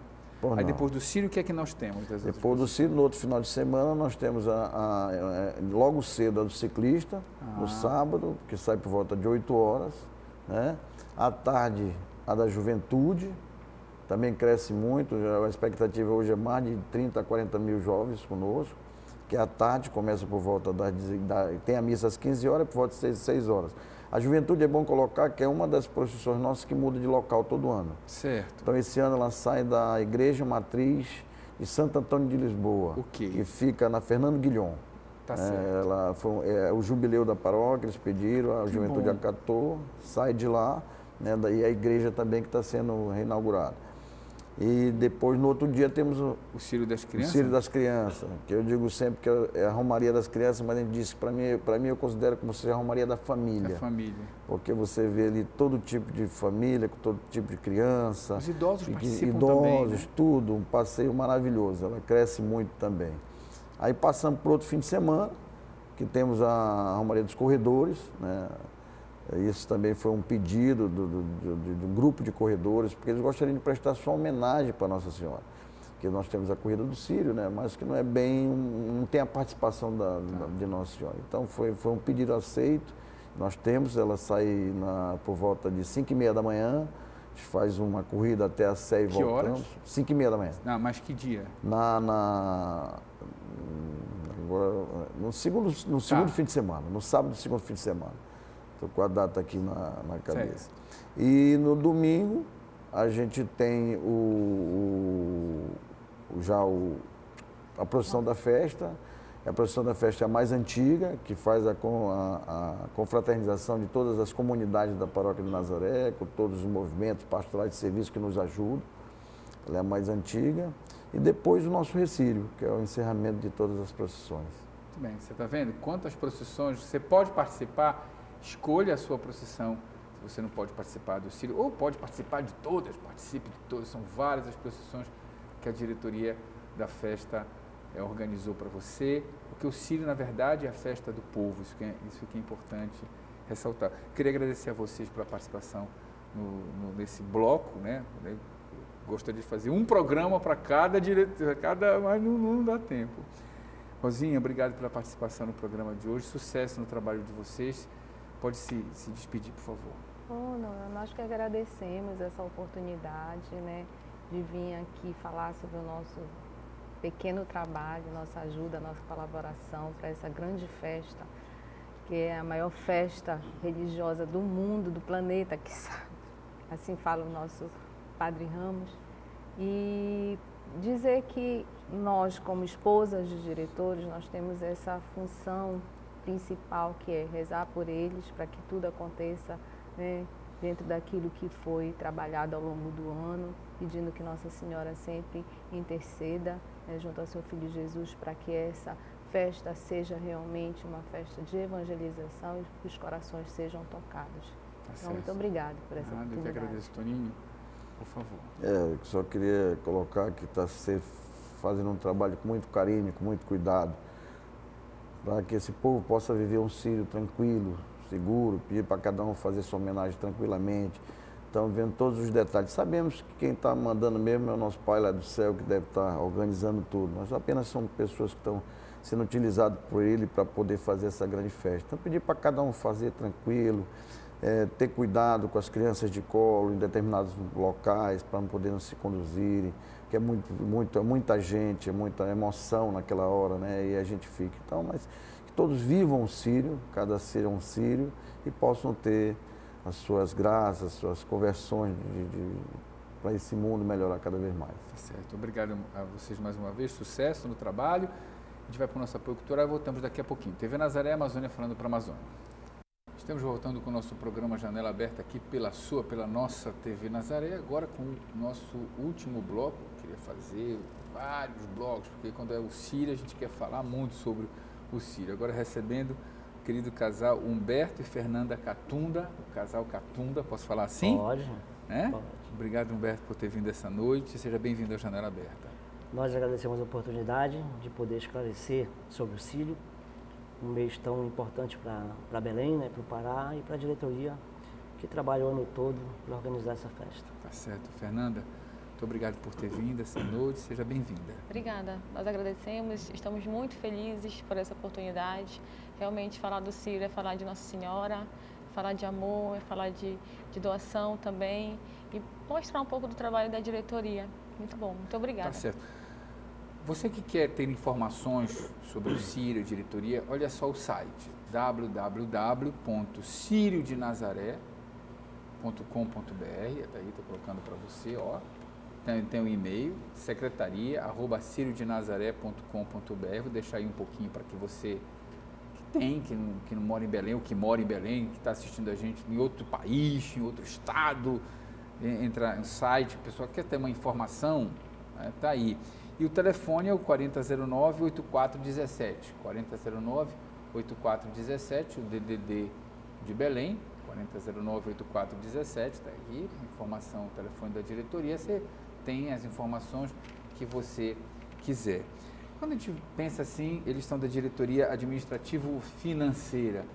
Aí não. Depois do Sírio, o que é que nós temos? Depois do Sírio, no outro final de semana, nós temos a, a, a, logo cedo a do ciclista, ah. no sábado, que sai por volta de oito horas. Né? À tarde, a da juventude, também cresce muito, a expectativa hoje é mais de trinta a quarenta mil jovens conosco, que à tarde começa por volta das... Da, tem a missa às quinze horas, por volta de seis horas. A juventude é bom colocar que é uma das procissões nossas que muda de local todo ano. Certo. Então esse ano ela sai da Igreja Matriz de Santo Antônio de Lisboa, o quê? Que fica na Fernando Guilhom. Tá é, certo. Ela foi, é o jubileu da paróquia, eles pediram, a que juventude bom. acatou, sai de lá, né, daí a igreja também que está sendo reinaugurada. E depois, no outro dia, temos o, o Sírio das Crianças? O Sírio das Crianças, que eu digo sempre que é a Romaria das Crianças, mas a gente disse que para mim, para mim eu considero como se a Romaria da Família. Da família. Porque você vê ali todo tipo de família, com todo tipo de criança. Os idosos participam idosos, também, né? tudo, um passeio maravilhoso, ela cresce muito também. Aí passamos para outro fim de semana, que temos a Romaria dos Corredores, né? Isso também foi um pedido do, do, do, do grupo de corredores, porque eles gostariam de prestar sua homenagem para Nossa Senhora. Porque nós temos a Corrida do Sírio, né? Mas que não é bem, não tem a participação da, da, de Nossa Senhora. Então foi, foi um pedido aceito, nós temos, ela sai na, por volta de cinco e meia da manhã, a gente faz uma corrida até às seis e voltamos. Que horas? cinco e meia da manhã. Não, mas que dia? Na, na, agora, no segundo, no segundo tá. fim de semana, no sábado do segundo fim de semana. Estou com a data aqui na, na cabeça. Certo. E no domingo a gente tem o, o, já o, a procissão da festa. A procissão da festa é a mais antiga, que faz a, a, a confraternização de todas as comunidades da Paróquia de Nazaré, com todos os movimentos pastorais de serviço que nos ajudam. Ela é a mais antiga. E depois o nosso recírio, que é o encerramento de todas as procissões. Muito bem, você está vendo quantas procissões você pode participar. Escolha a sua procissão, se você não pode participar do Sírio, ou pode participar de todas, participe de todas, são várias as procissões que a diretoria da festa é, organizou para você, porque o Sírio, na verdade, é a festa do povo, isso que é, isso que é importante ressaltar. Queria agradecer a vocês pela participação no, no, nesse bloco, né? Eu gostaria de fazer um programa para cada diretor, cada, mas não, não dá tempo. Rosinha, obrigado pela participação no programa de hoje, sucesso no trabalho de vocês. Pode se, se despedir, por favor. Oh, não, nós que agradecemos essa oportunidade, né, de vir aqui falar sobre o nosso pequeno trabalho, nossa ajuda, nossa colaboração para essa grande festa, que é a maior festa religiosa do mundo, do planeta, que sabe. Assim fala o nosso Padre Ramos. E dizer que nós, como esposas de diretores, nós temos essa função principal, que é rezar por eles, para que tudo aconteça, né, dentro daquilo que foi trabalhado ao longo do ano, pedindo que Nossa Senhora sempre interceda, né, junto ao seu Filho Jesus, para que essa festa seja realmente uma festa de evangelização e que os corações sejam tocados. Tá, então, muito obrigada por essa Nada, oportunidade. Eu que agradeço, Toninho. Por favor. É, eu só queria colocar que está fazendo um trabalho com muito carinho, com muito cuidado, para que esse povo possa viver um Sírio tranquilo, seguro, pedir para cada um fazer sua homenagem tranquilamente. Estamos vendo todos os detalhes. Sabemos que quem está mandando mesmo é o nosso Pai lá do céu, que deve estar organizando tudo. Nós apenas somos pessoas que estão sendo utilizadas por Ele para poder fazer essa grande festa. Então, pedir para cada um fazer tranquilo, é, ter cuidado com as crianças de colo em determinados locais, para não poderem se conduzirem, que é muito, muito, é muita gente, é muita emoção naquela hora, né? E a gente fica. Então, mas que todos vivam um Sírio, cada ser um Sírio, e possam ter as suas graças, as suas conversões de, de, para esse mundo melhorar cada vez mais. Tá certo. Obrigado a vocês mais uma vez, sucesso no trabalho. A gente vai para o nosso apoio cultural e voltamos daqui a pouquinho. T V Nazaré, Amazônia falando para a Amazônia. Estamos voltando com o nosso programa Janela Aberta aqui pela sua, pela nossa T V Nazaré, agora com o nosso último bloco. Eu queria fazer vários blocos, porque quando é o Sírio a gente quer falar muito sobre o Sírio. Agora recebendo o querido casal Humberto e Fernanda Catunda, o casal Catunda, posso falar assim? Pode. É? Pode. Obrigado, Humberto, por ter vindo essa noite. Seja bem-vindo ao Janela Aberta. Nós agradecemos a oportunidade de poder esclarecer sobre o Sírio, um mês tão importante para Belém, né, para o Pará e para a diretoria que trabalha o ano todo para organizar essa festa. Tá certo. Fernanda, muito obrigado por ter vindo essa noite, seja bem-vinda. Obrigada, nós agradecemos, estamos muito felizes por essa oportunidade. Realmente falar do Círio é falar de Nossa Senhora, falar de amor, é falar de, de doação também e mostrar um pouco do trabalho da diretoria. Muito bom, muito obrigada. Tá certo. Você que quer ter informações sobre o Círio e a diretoria, olha só o site w w w ponto cirio de nazaré ponto com ponto b r, daí estou colocando para você, ó. Tem, tem um e-mail, secretaria arroba cirio de nazaré ponto com ponto b r. Vou deixar aí um pouquinho para que você que tem, que não, que não mora em Belém, ou que mora em Belém, que está assistindo a gente em outro país, em outro estado, entra no site, a pessoa quer ter uma informação, está né, aí. E o telefone é o quarenta zero nove, oitenta e quatro dezessete, quarenta zero nove, oitenta e quatro dezessete, o D D D de Belém, quarenta zero nove, oitenta e quatro dezessete, está aí, informação, telefone da diretoria, você tem as informações que você quiser. Quando a gente pensa assim, eles são da diretoria administrativo-financeira,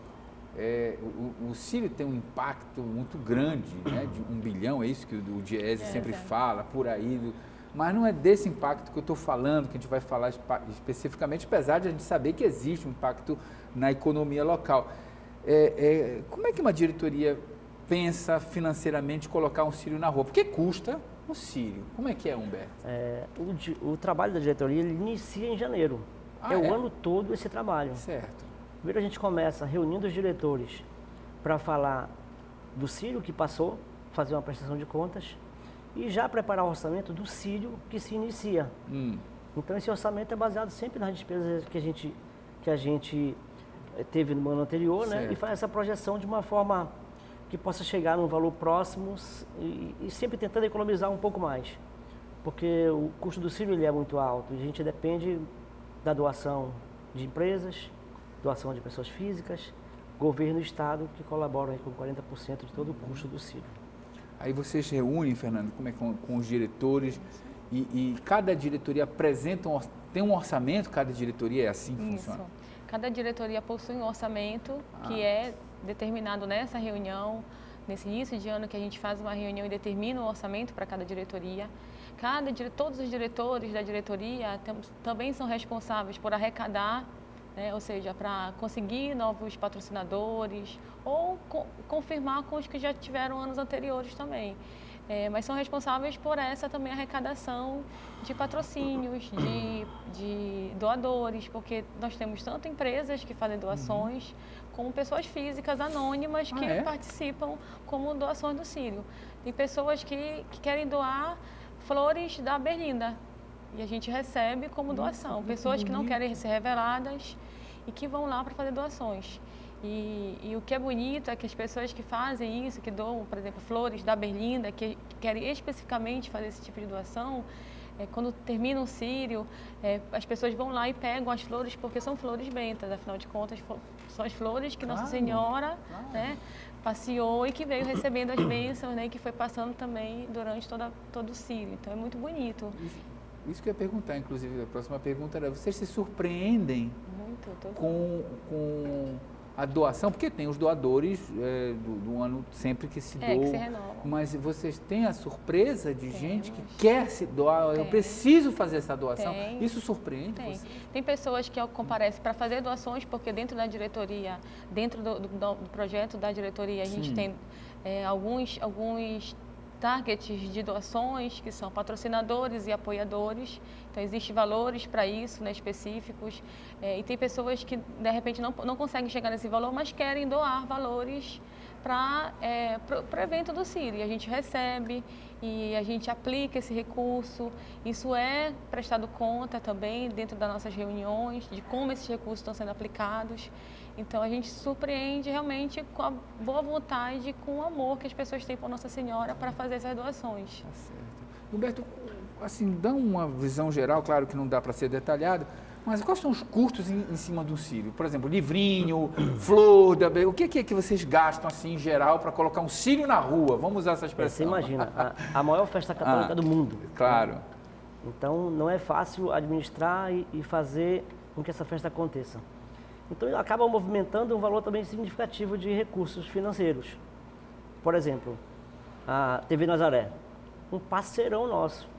é, o, o Círio tem um impacto muito grande, né, de um bilhão, é isso que o, o Diese é, sempre é. fala, por aí, do, mas não é desse impacto que eu estou falando, que a gente vai falar especificamente, apesar de a gente saber que existe um impacto na economia local. É, é, como é que uma diretoria pensa financeiramente colocar um Círio na rua? Porque custa um Círio. Como é que é, Humberto? É, o, o trabalho da diretoria ele inicia em janeiro. Ah, é, é o ano todo esse trabalho. Certo. Primeiro a gente começa reunindo os diretores para falar do Círio que passou, fazer uma prestação de contas e já preparar o orçamento do Círio que se inicia. Hum. Então esse orçamento é baseado sempre nas despesas que a gente, que a gente teve no ano anterior, né? E faz essa projeção de uma forma que possa chegar num valor próximo e, e sempre tentando economizar um pouco mais. Porque o custo do Círio ele é muito alto e a gente depende da doação de empresas, doação de pessoas físicas, governo e Estado que colaboram aí com quarenta por cento de todo o custo do Círio. Aí vocês se reúnem, Fernando, como é, com, com os diretores e, e cada diretoria apresenta um, tem um orçamento, cada diretoria é assim que Isso. funciona? Cada diretoria possui um orçamento ah. que é determinado nessa reunião, nesse início de ano que a gente faz uma reunião e determina o orçamento para cada diretoria. Cada, todos os diretores da diretoria tem, também são responsáveis por arrecadar, né, ou seja, para conseguir novos patrocinadores ou co confirmar com os que já tiveram anos anteriores também. É, mas são responsáveis por essa também arrecadação de patrocínios, de, de doadores, porque nós temos tanto empresas que fazem doações, uhum. como pessoas físicas anônimas que ah, é? participam como doações do Círio. Tem pessoas que, que querem doar flores da Berlinda e a gente recebe como doação. Pessoas que não querem ser reveladas e que vão lá para fazer doações. E, e o que é bonito é que as pessoas que fazem isso, que doam, por exemplo, flores da Berlinda, que querem especificamente fazer esse tipo de doação, é, quando termina o Círio, é, as pessoas vão lá e pegam as flores porque são flores bentas, afinal de contas, são as flores que Nossa Senhora claro. né, passeou e que veio recebendo as bênçãos, né, e que foi passando também durante toda, todo o Círio. Então é muito bonito. Isso, isso que eu ia perguntar, inclusive, a próxima pergunta era, vocês se surpreendem muito, com... com... a doação, porque tem os doadores é, do, do ano sempre que se é, doam, que se renovam. Mas vocês têm a surpresa de Temos. gente que quer se doar, Tem. eu preciso fazer essa doação, Tem. isso surpreende Tem. você? Tem pessoas que comparecem para fazer doações, porque dentro da diretoria, dentro do, do, do projeto da diretoria, a Sim. gente tem é, alguns, alguns targets de doações, que são patrocinadores e apoiadores. Então, existem valores para isso, né, específicos. É, e tem pessoas que, de repente, não, não conseguem chegar nesse valor, mas querem doar valores para é, o evento do Círio. E a gente recebe e a gente aplica esse recurso. Isso é prestado conta também dentro das nossas reuniões, de como esses recursos estão sendo aplicados. Então, a gente se surpreende realmente com a boa vontade, com o amor que as pessoas têm por Nossa Senhora para fazer essas doações. Tá certo. Humberto, assim, dá uma visão geral, claro que não dá para ser detalhado, mas quais são os custos em, em cima do Círio? Por exemplo, livrinho, flor, o que é que vocês gastam, assim, em geral, para colocar um Círio na rua? Vamos usar essa expressão. Você imagina, a, a maior festa católica ah, do mundo. Claro. Né? Então, não é fácil administrar e, e fazer com que essa festa aconteça. Então, acaba movimentando um valor também significativo de recursos financeiros. Por exemplo, a T V Nazaré, um parceirão nosso.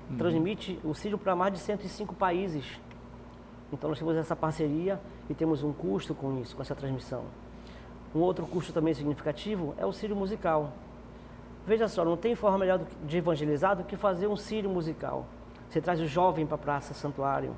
uhum. transmite o Círio para mais de cento e cinco países. Então nós temos essa parceria e temos um custo com isso, com essa transmissão. Um outro custo também significativo é o Círio musical. Veja só, não tem forma melhor de evangelizar do que fazer um Círio musical. Você traz o jovem para a Praça Santuário,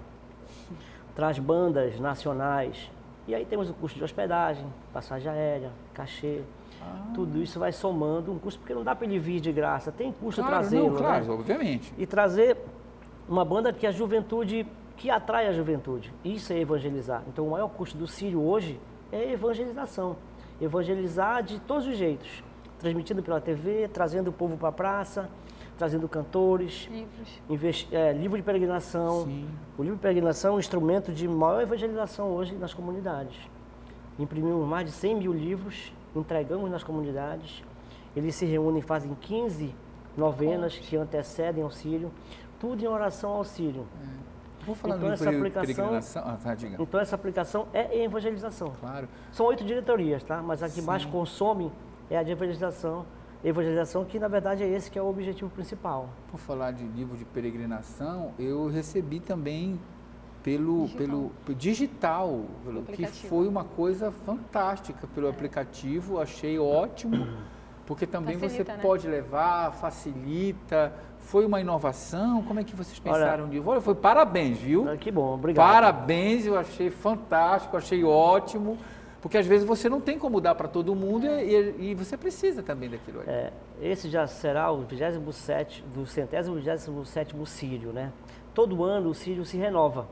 traz bandas nacionais, e aí temos o custo de hospedagem, passagem aérea, cachê. Ah. Tudo isso vai somando um custo, porque não dá para ele vir de graça, tem custo claro, trazê-lo. Não, claro, né? obviamente. E trazer uma banda que a juventude, que atrai a juventude, isso é evangelizar. Então o maior custo do Círio hoje é evangelização. Evangelizar de todos os jeitos, transmitindo pela T V, trazendo o povo para a praça, trazendo cantores, livros, é, livro de peregrinação. Sim. O livro de peregrinação é um instrumento de maior evangelização hoje nas comunidades. Imprimimos mais de cem mil livros, entregamos nas comunidades. Eles se reúnem, fazem quinze novenas que antecedem ao Círio, tudo em oração ao Círio. É. Vou falar então, do essa aplicação, ah, tá, diga. então essa aplicação é evangelização. Claro. São oito diretorias, tá? Mas a que Sim. mais consome é a de evangelização. Evangelização que, na verdade, é esse que é o objetivo principal. Por falar de livro de peregrinação, eu recebi também pelo digital, pelo, pelo digital pelo, que foi uma coisa fantástica pelo é. aplicativo, achei ótimo, porque também facilita, você né? pode levar, facilita, foi uma inovação. Como é que vocês pensaram nisso? Olha, foi parabéns, viu? Que bom, obrigado. Parabéns, eu achei fantástico, achei ótimo. Porque às vezes você não tem como dar para todo mundo e, e você precisa também daquilo aí. É, esse já será o vigésimo sétimo, do centésimo vigésimo sétimo Círio, né? Todo ano o Círio se renova.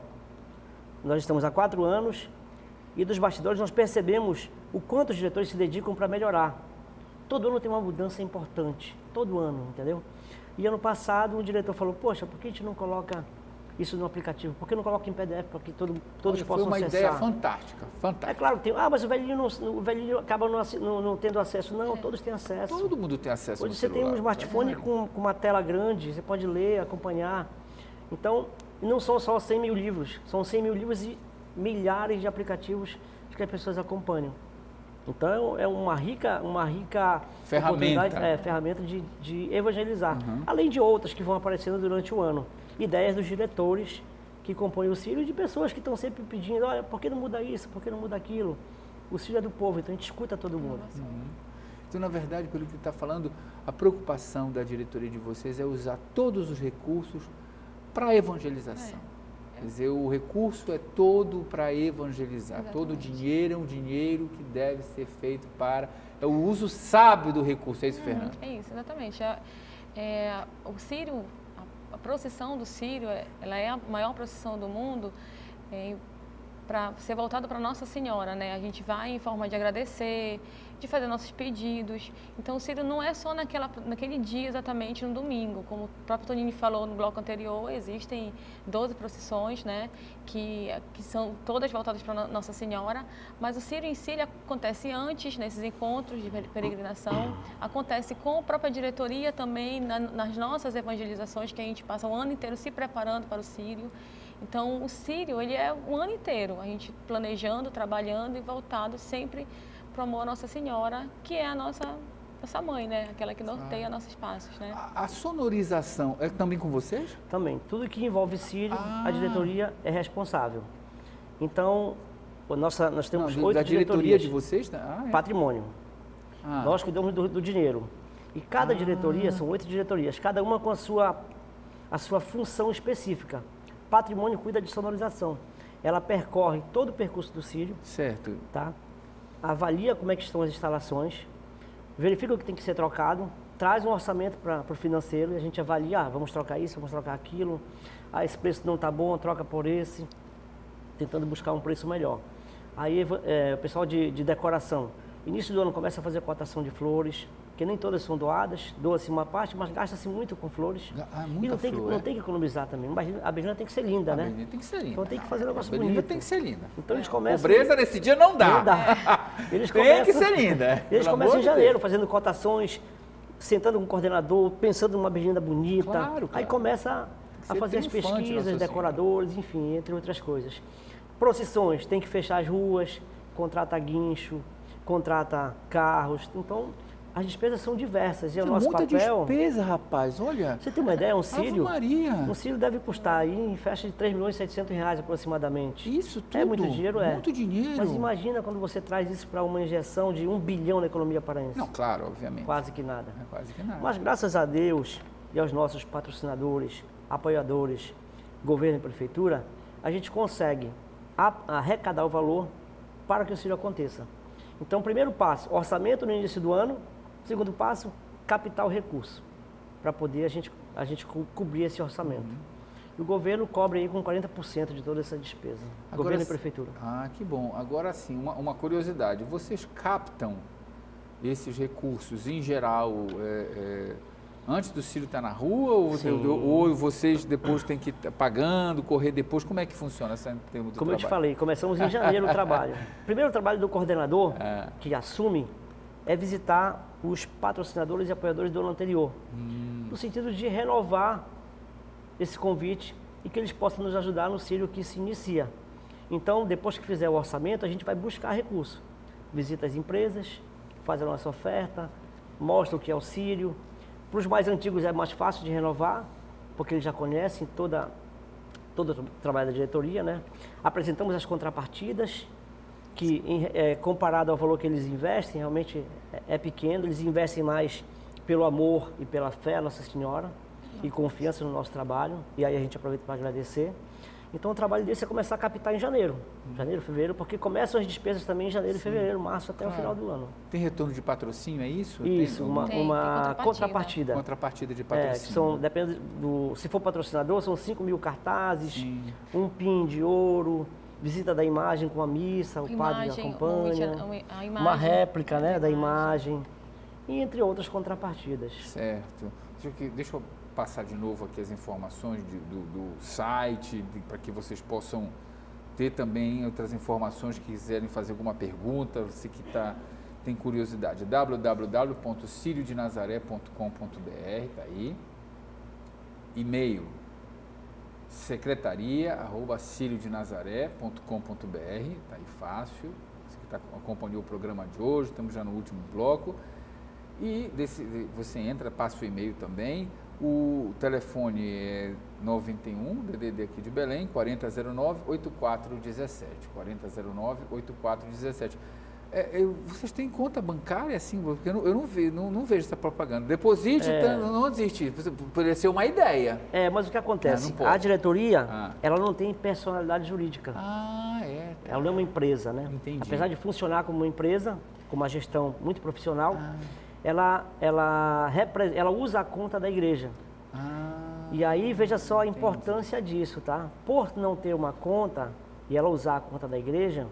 Nós estamos há quatro anos e dos bastidores nós percebemos o quanto os diretores se dedicam para melhorar. Todo ano tem uma mudança importante, todo ano, entendeu? E ano passado o diretor falou, poxa, por que a gente não coloca isso no aplicativo? Por que não coloca em P D F para que todo, todos Olha, possam foi uma acessar? Ideia fantástica, fantástica. É claro que tem, ah, mas o velhinho, não, o velhinho acaba não, não, não tendo acesso. Não, é. todos têm acesso. Todo mundo tem acesso Hoje no você celular. tem um smartphone é. com, com uma tela grande, você pode ler, acompanhar. Então, não são só cem mil livros, são cem mil livros e milhares de aplicativos que as pessoas acompanham. Então, é uma rica, uma rica ferramenta, é, ferramenta de, de evangelizar. Uhum. Além de outras que vão aparecendo durante o ano. Ideias dos diretores que compõem o Círio e de pessoas que estão sempre pedindo, olha, por que não muda isso, por que não muda aquilo? O Círio é do povo, então a gente escuta todo mundo. Uhum. Então, na verdade, pelo que está falando, a preocupação da diretoria de vocês é usar todos os recursos para a evangelização. É. Quer dizer, o recurso é todo para evangelizar. Exatamente. Todo o dinheiro é um dinheiro que deve ser feito para... É o uso sábio do recurso, é isso, hum, Fernanda? É isso, exatamente. É, é, o Círio... A procissão do Círio, ela é a maior procissão do mundo, é, para ser voltada para Nossa Senhora, né? A gente vai em forma de agradecer, de fazer nossos pedidos. Então, o Círio não é só naquela, naquele dia, exatamente no domingo. Como o próprio Tonini falou no bloco anterior, existem doze procissões, né? Que, que são todas voltadas para Nossa Senhora. Mas o Círio em si ele acontece antes, nesses encontros de peregrinação. Acontece com a própria diretoria também, na, nas nossas evangelizações, que a gente passa o ano inteiro se preparando para o Círio. Então, o Círio, ele é o ano inteiro, a gente planejando, trabalhando e voltado sempre para o amor à Nossa Senhora, que é a nossa, nossa mãe, né? Aquela que norteia ah. nossos passos, né? A, a sonorização é também com vocês? Também. Tudo que envolve Círio, ah. a diretoria é responsável. Então, nossa, nós temos Não, oito da diretoria diretorias. de vocês? Ah, é. Patrimônio. Ah. Nós cuidamos do, do dinheiro. E cada ah. diretoria, são oito diretorias, cada uma com a sua, a sua função específica. Patrimônio cuida de sonorização. Ela percorre todo o percurso do Círio. Certo. Tá? Avalia como é que estão as instalações, verifica o que tem que ser trocado, traz um orçamento para o financeiro e a gente avalia, ah, vamos trocar isso, vamos trocar aquilo, ah, esse preço não está bom, troca por esse, tentando buscar um preço melhor. Aí é, o pessoal de, de decoração, início do ano começa a fazer cotação de flores, que nem todas são doadas, doa-se uma parte, mas gasta-se muito com flores. Ah, e não tem, flor, que, não é? tem que economizar também. A beijinha tem que ser linda, a né? A beijinha tem que ser linda. Então tem que fazer um negócio a bonito. tem que ser linda. Então eles começam... Pobreza nesse dia não dá. Não dá. Eles tem começam, que ser linda. Eles começam em janeiro, fazendo cotações, sentando com o coordenador, pensando numa beijinha bonita. Claro, claro. Aí começa a fazer as pesquisas, decoradores, enfim, entre outras coisas. Procissões, tem que fechar as ruas, contrata guincho, contrata carros. Então, as despesas são diversas. E o Tem nosso muita papel... despesa, rapaz, olha. Você tem uma ideia? Um Ave cílio... Maria. Um cílio deve custar aí em faixa de três milhões e setecentos reais aproximadamente. Isso tudo? É muito dinheiro, é. Muito dinheiro. Mas imagina quando você traz isso para uma injeção de um bilhão na economia paraense. Não, claro, obviamente. Quase que nada. É quase que nada. Mas graças a Deus e aos nossos patrocinadores, apoiadores, governo e prefeitura, a gente consegue arrecadar o valor para que o cílio aconteça. Então, primeiro passo, orçamento no início do ano. Segundo passo, capital recurso, para poder a gente, a gente co cobrir esse orçamento. Uhum. E o governo cobre aí com quarenta por cento de toda essa despesa. Agora, governo e prefeitura. Ah, que bom. Agora sim, uma, uma curiosidade. Vocês captam esses recursos em geral é, é, antes do cílio estar na rua ou, ou vocês depois têm que ir pagando, correr depois? Como é que funciona essa em termos do Como trabalho? eu te falei, começamos em janeiro o trabalho. Primeiro trabalho do coordenador, é. que assume, é visitar os patrocinadores e apoiadores do ano anterior, hum. no sentido de renovar esse convite e que eles possam nos ajudar no cílio que se inicia. Então, depois que fizer o orçamento, a gente vai buscar recurso. Visita as empresas, faz a nossa oferta, mostra o que é o cílio. Para os mais antigos é mais fácil de renovar, porque eles já conhecem toda, todo o trabalho da diretoria, né? Apresentamos as contrapartidas, que em, é, comparado ao valor que eles investem, realmente é, é pequeno. Eles investem mais pelo amor e pela fé à Nossa Senhora e confiança no nosso trabalho. E aí a gente aproveita para agradecer. Então o trabalho desse é começar a captar em janeiro, janeiro, fevereiro, porque começam as despesas também em janeiro, Sim. fevereiro, março, até claro. o final do ano. Tem retorno de patrocínio, é isso? Isso, tem, uma, tem, uma tem contrapartida. contrapartida. Contrapartida de patrocínio. É, que são, depende do, se for patrocinador, são cinco mil cartazes, Sim. um pin de ouro, visita da imagem com a missa, o imagem, padre acompanha, a imagem, uma réplica né, da imagem, e entre outras contrapartidas. Certo. Deixa eu, deixa eu passar de novo aqui as informações de, do, do site, para que vocês possam ter também outras informações que quiserem fazer alguma pergunta, você que tá, tem curiosidade. w w w ponto cílio de nazaré ponto com ponto b r, tá aí. E-mail, secretaria arroba cílio de nazaré ponto com ponto b r, tá aí fácil. Você que tá, acompanhou o programa de hoje, estamos já no último bloco. E desse, você entra, passa o e-mail também. O telefone é noventa e um, D D D aqui de Belém, quarenta zero nove, oitenta e quatro dezessete. quarenta zero nove, oitenta e quatro dezessete. É, eu, vocês têm conta bancária, assim? Porque eu não, eu não, ve, não, não vejo essa propaganda. Deposite, é. não, não existe. Poderia ser uma ideia. É, mas o que acontece? É, a diretoria, ah. ela não tem personalidade jurídica. Ah, é. Tá. Ela não é uma empresa, né? Entendi. Apesar de funcionar como uma empresa, com uma gestão muito profissional, ah. ela, ela, ela usa a conta da igreja. Ah, e aí, veja só a entendi. importância disso, tá? Por não ter uma conta e ela usar a conta da igreja,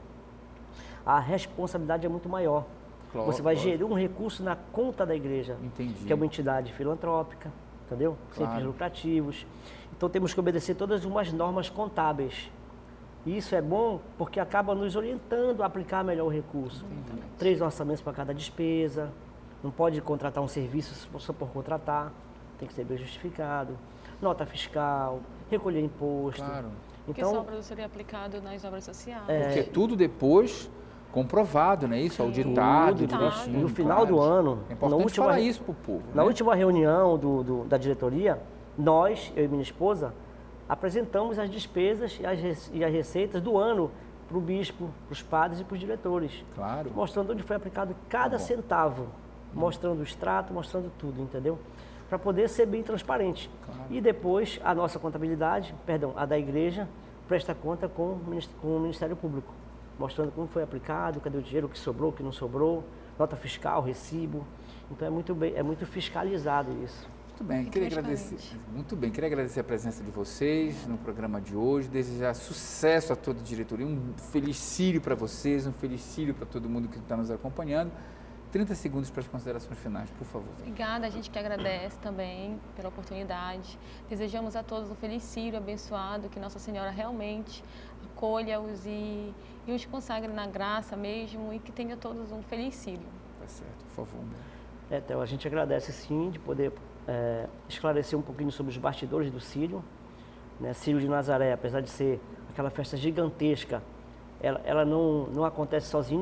a responsabilidade é muito maior. Claro, Você vai claro. gerir um recurso na conta da igreja, Entendi. que é uma entidade filantrópica, entendeu? Sem Claro. fins lucrativos. Então, temos que obedecer todas umas normas contábeis. E isso é bom porque acaba nos orientando a aplicar melhor o recurso. Entendi. Três orçamentos para cada despesa, não pode contratar um serviço só por contratar, tem que ser bem justificado, nota fiscal, recolher imposto. Claro. Então, que só seria aplicado nas obras sociais. É, porque tudo depois comprovado, não é isso? Auditado, tudo, direitinho. No final claro. do ano, é importante na última, falar isso para o povo. Na né? última reunião do, do, da diretoria, nós, eu e minha esposa, apresentamos as despesas e as, e as receitas do ano para o bispo, para os padres e para os diretores. Claro. Mostrando onde foi aplicado cada tá centavo, mostrando o extrato, mostrando tudo, entendeu? Para poder ser bem transparente. Claro. E depois a nossa contabilidade, perdão, a da igreja, presta conta com o Ministério Público, mostrando como foi aplicado, cadê o dinheiro, o que sobrou, o que não sobrou, nota fiscal, recibo. Então é muito, bem, é muito fiscalizado isso. Muito bem, queria agradecer, muito bem, queria agradecer a presença de vocês no programa de hoje, desejar sucesso a toda a diretoria, um feliz cílio para vocês, um feliz cílio para todo mundo que está nos acompanhando. trinta segundos para as considerações finais, por favor. Obrigada, a gente que agradece também pela oportunidade. Desejamos a todos um feliz cílio abençoado, que Nossa Senhora realmente acolha-os e, e os consagre na graça mesmo e que tenha todos um feliz cílio. Tá certo, por favor. É, Theo, a gente agradece sim de poder é, esclarecer um pouquinho sobre os bastidores do cílio. Né? Cílio de Nazaré, apesar de ser aquela festa gigantesca, ela, ela não, não acontece sozinha.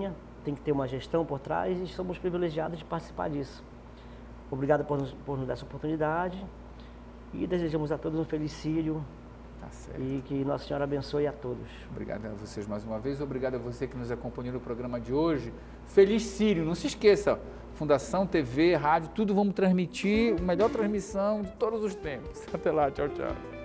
tem que ter uma gestão por trás e somos privilegiados de participar disso. Obrigado por nos, por nos dar essa oportunidade e desejamos a todos um feliz Sírio. Tá certo. E que Nossa Senhora abençoe a todos. Obrigado a vocês mais uma vez. Obrigado a você que nos acompanhou no programa de hoje. Feliz Sírio. Não se esqueça, Fundação, T V, rádio, tudo vamos transmitir, a melhor transmissão de todos os tempos. Até lá, tchau, tchau.